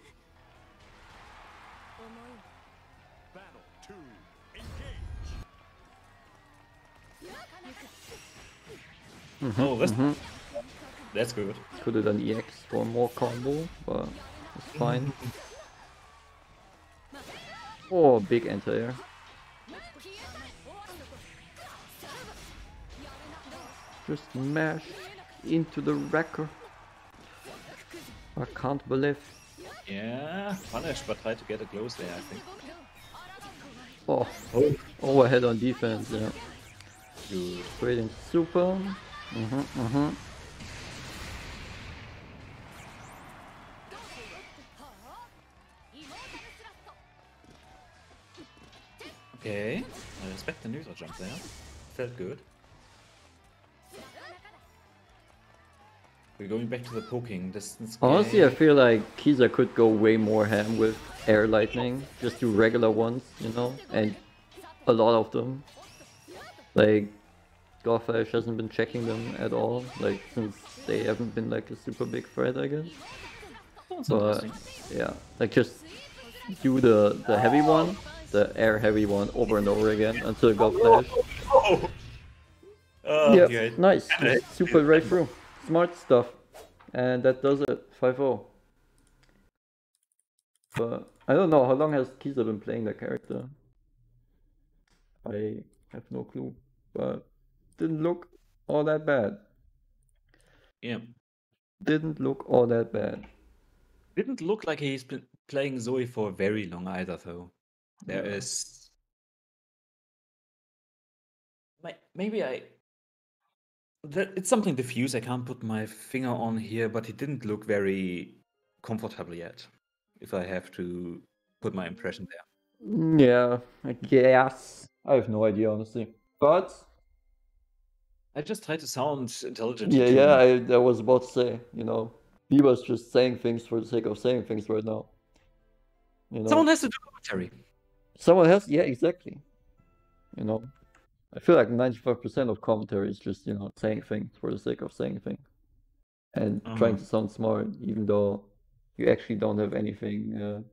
Battle 2. Engage. Oh, that's good. Could have done EX for more combo, but it's fine. Oh, big anti-air. Just smash into the wrecker. I can't believe. Yeah, punish, but try to get a close there, I think. Oh, overhead on defense, yeah. Good. Trading super. Okay, I respect the neutral jump there. Felt good. We're going back to the poking distance. Honestly, I feel like Kiza could go way more ham with air lightning. Just do regular ones, you know? And a lot of them. Like, Godflesh hasn't been checking them at all. Like, since they haven't been like a super big threat, I guess. But, yeah. Like, just do the heavy one, the air heavy one, over and over again until Godflesh. Yeah, nice. Just super right through. Smart stuff. And that does it. 5-0. But I don't know, how long has Kiza been playing that character? I have no clue. But didn't look all that bad. Yeah. Didn't look all that bad. Didn't look like he's been playing Zoe for very long either, though. There is... Maybe it's something diffuse, I can't put my finger on here, but he didn't look very comfortable yet, if I have to put my impression there. Yeah, I guess. I have no idea, honestly. But... I just try to sound intelligent. Yeah, I was about to say, you know, Bieber's just saying things for the sake of saying things right now. You know? Someone has to do commentary. Someone has, yeah, exactly. You know, I feel like 95% of commentary is just, you know, saying things for the sake of saying things. And trying to sound smart, even though you actually don't have anything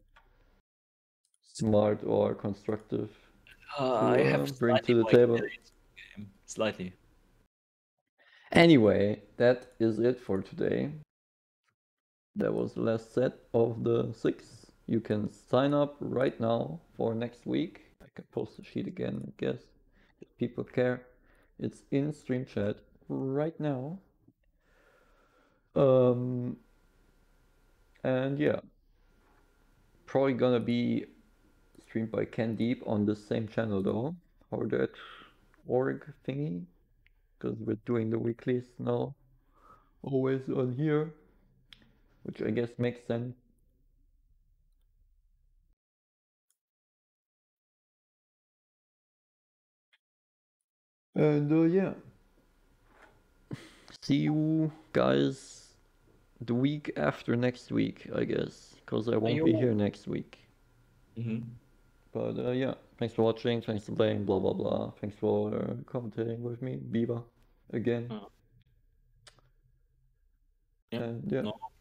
smart or constructive I have bring to the table. Slightly. Anyway, that is it for today. That was the last set of the 6. You can sign up right now for next week. I can post the sheet again, I guess, if people care. It's in stream chat right now. And yeah, probably gonna be streamed by Ken Deep on the same channel though. How that org thingy, because we're doing the weeklies now, always on here, which I guess makes sense. And yeah, see you guys the week after next week, I guess, because I won't be here next week. But yeah, thanks for watching, thanks for playing, blah blah blah. Thanks for commentating with me, Biba, again. Yeah, And yeah. no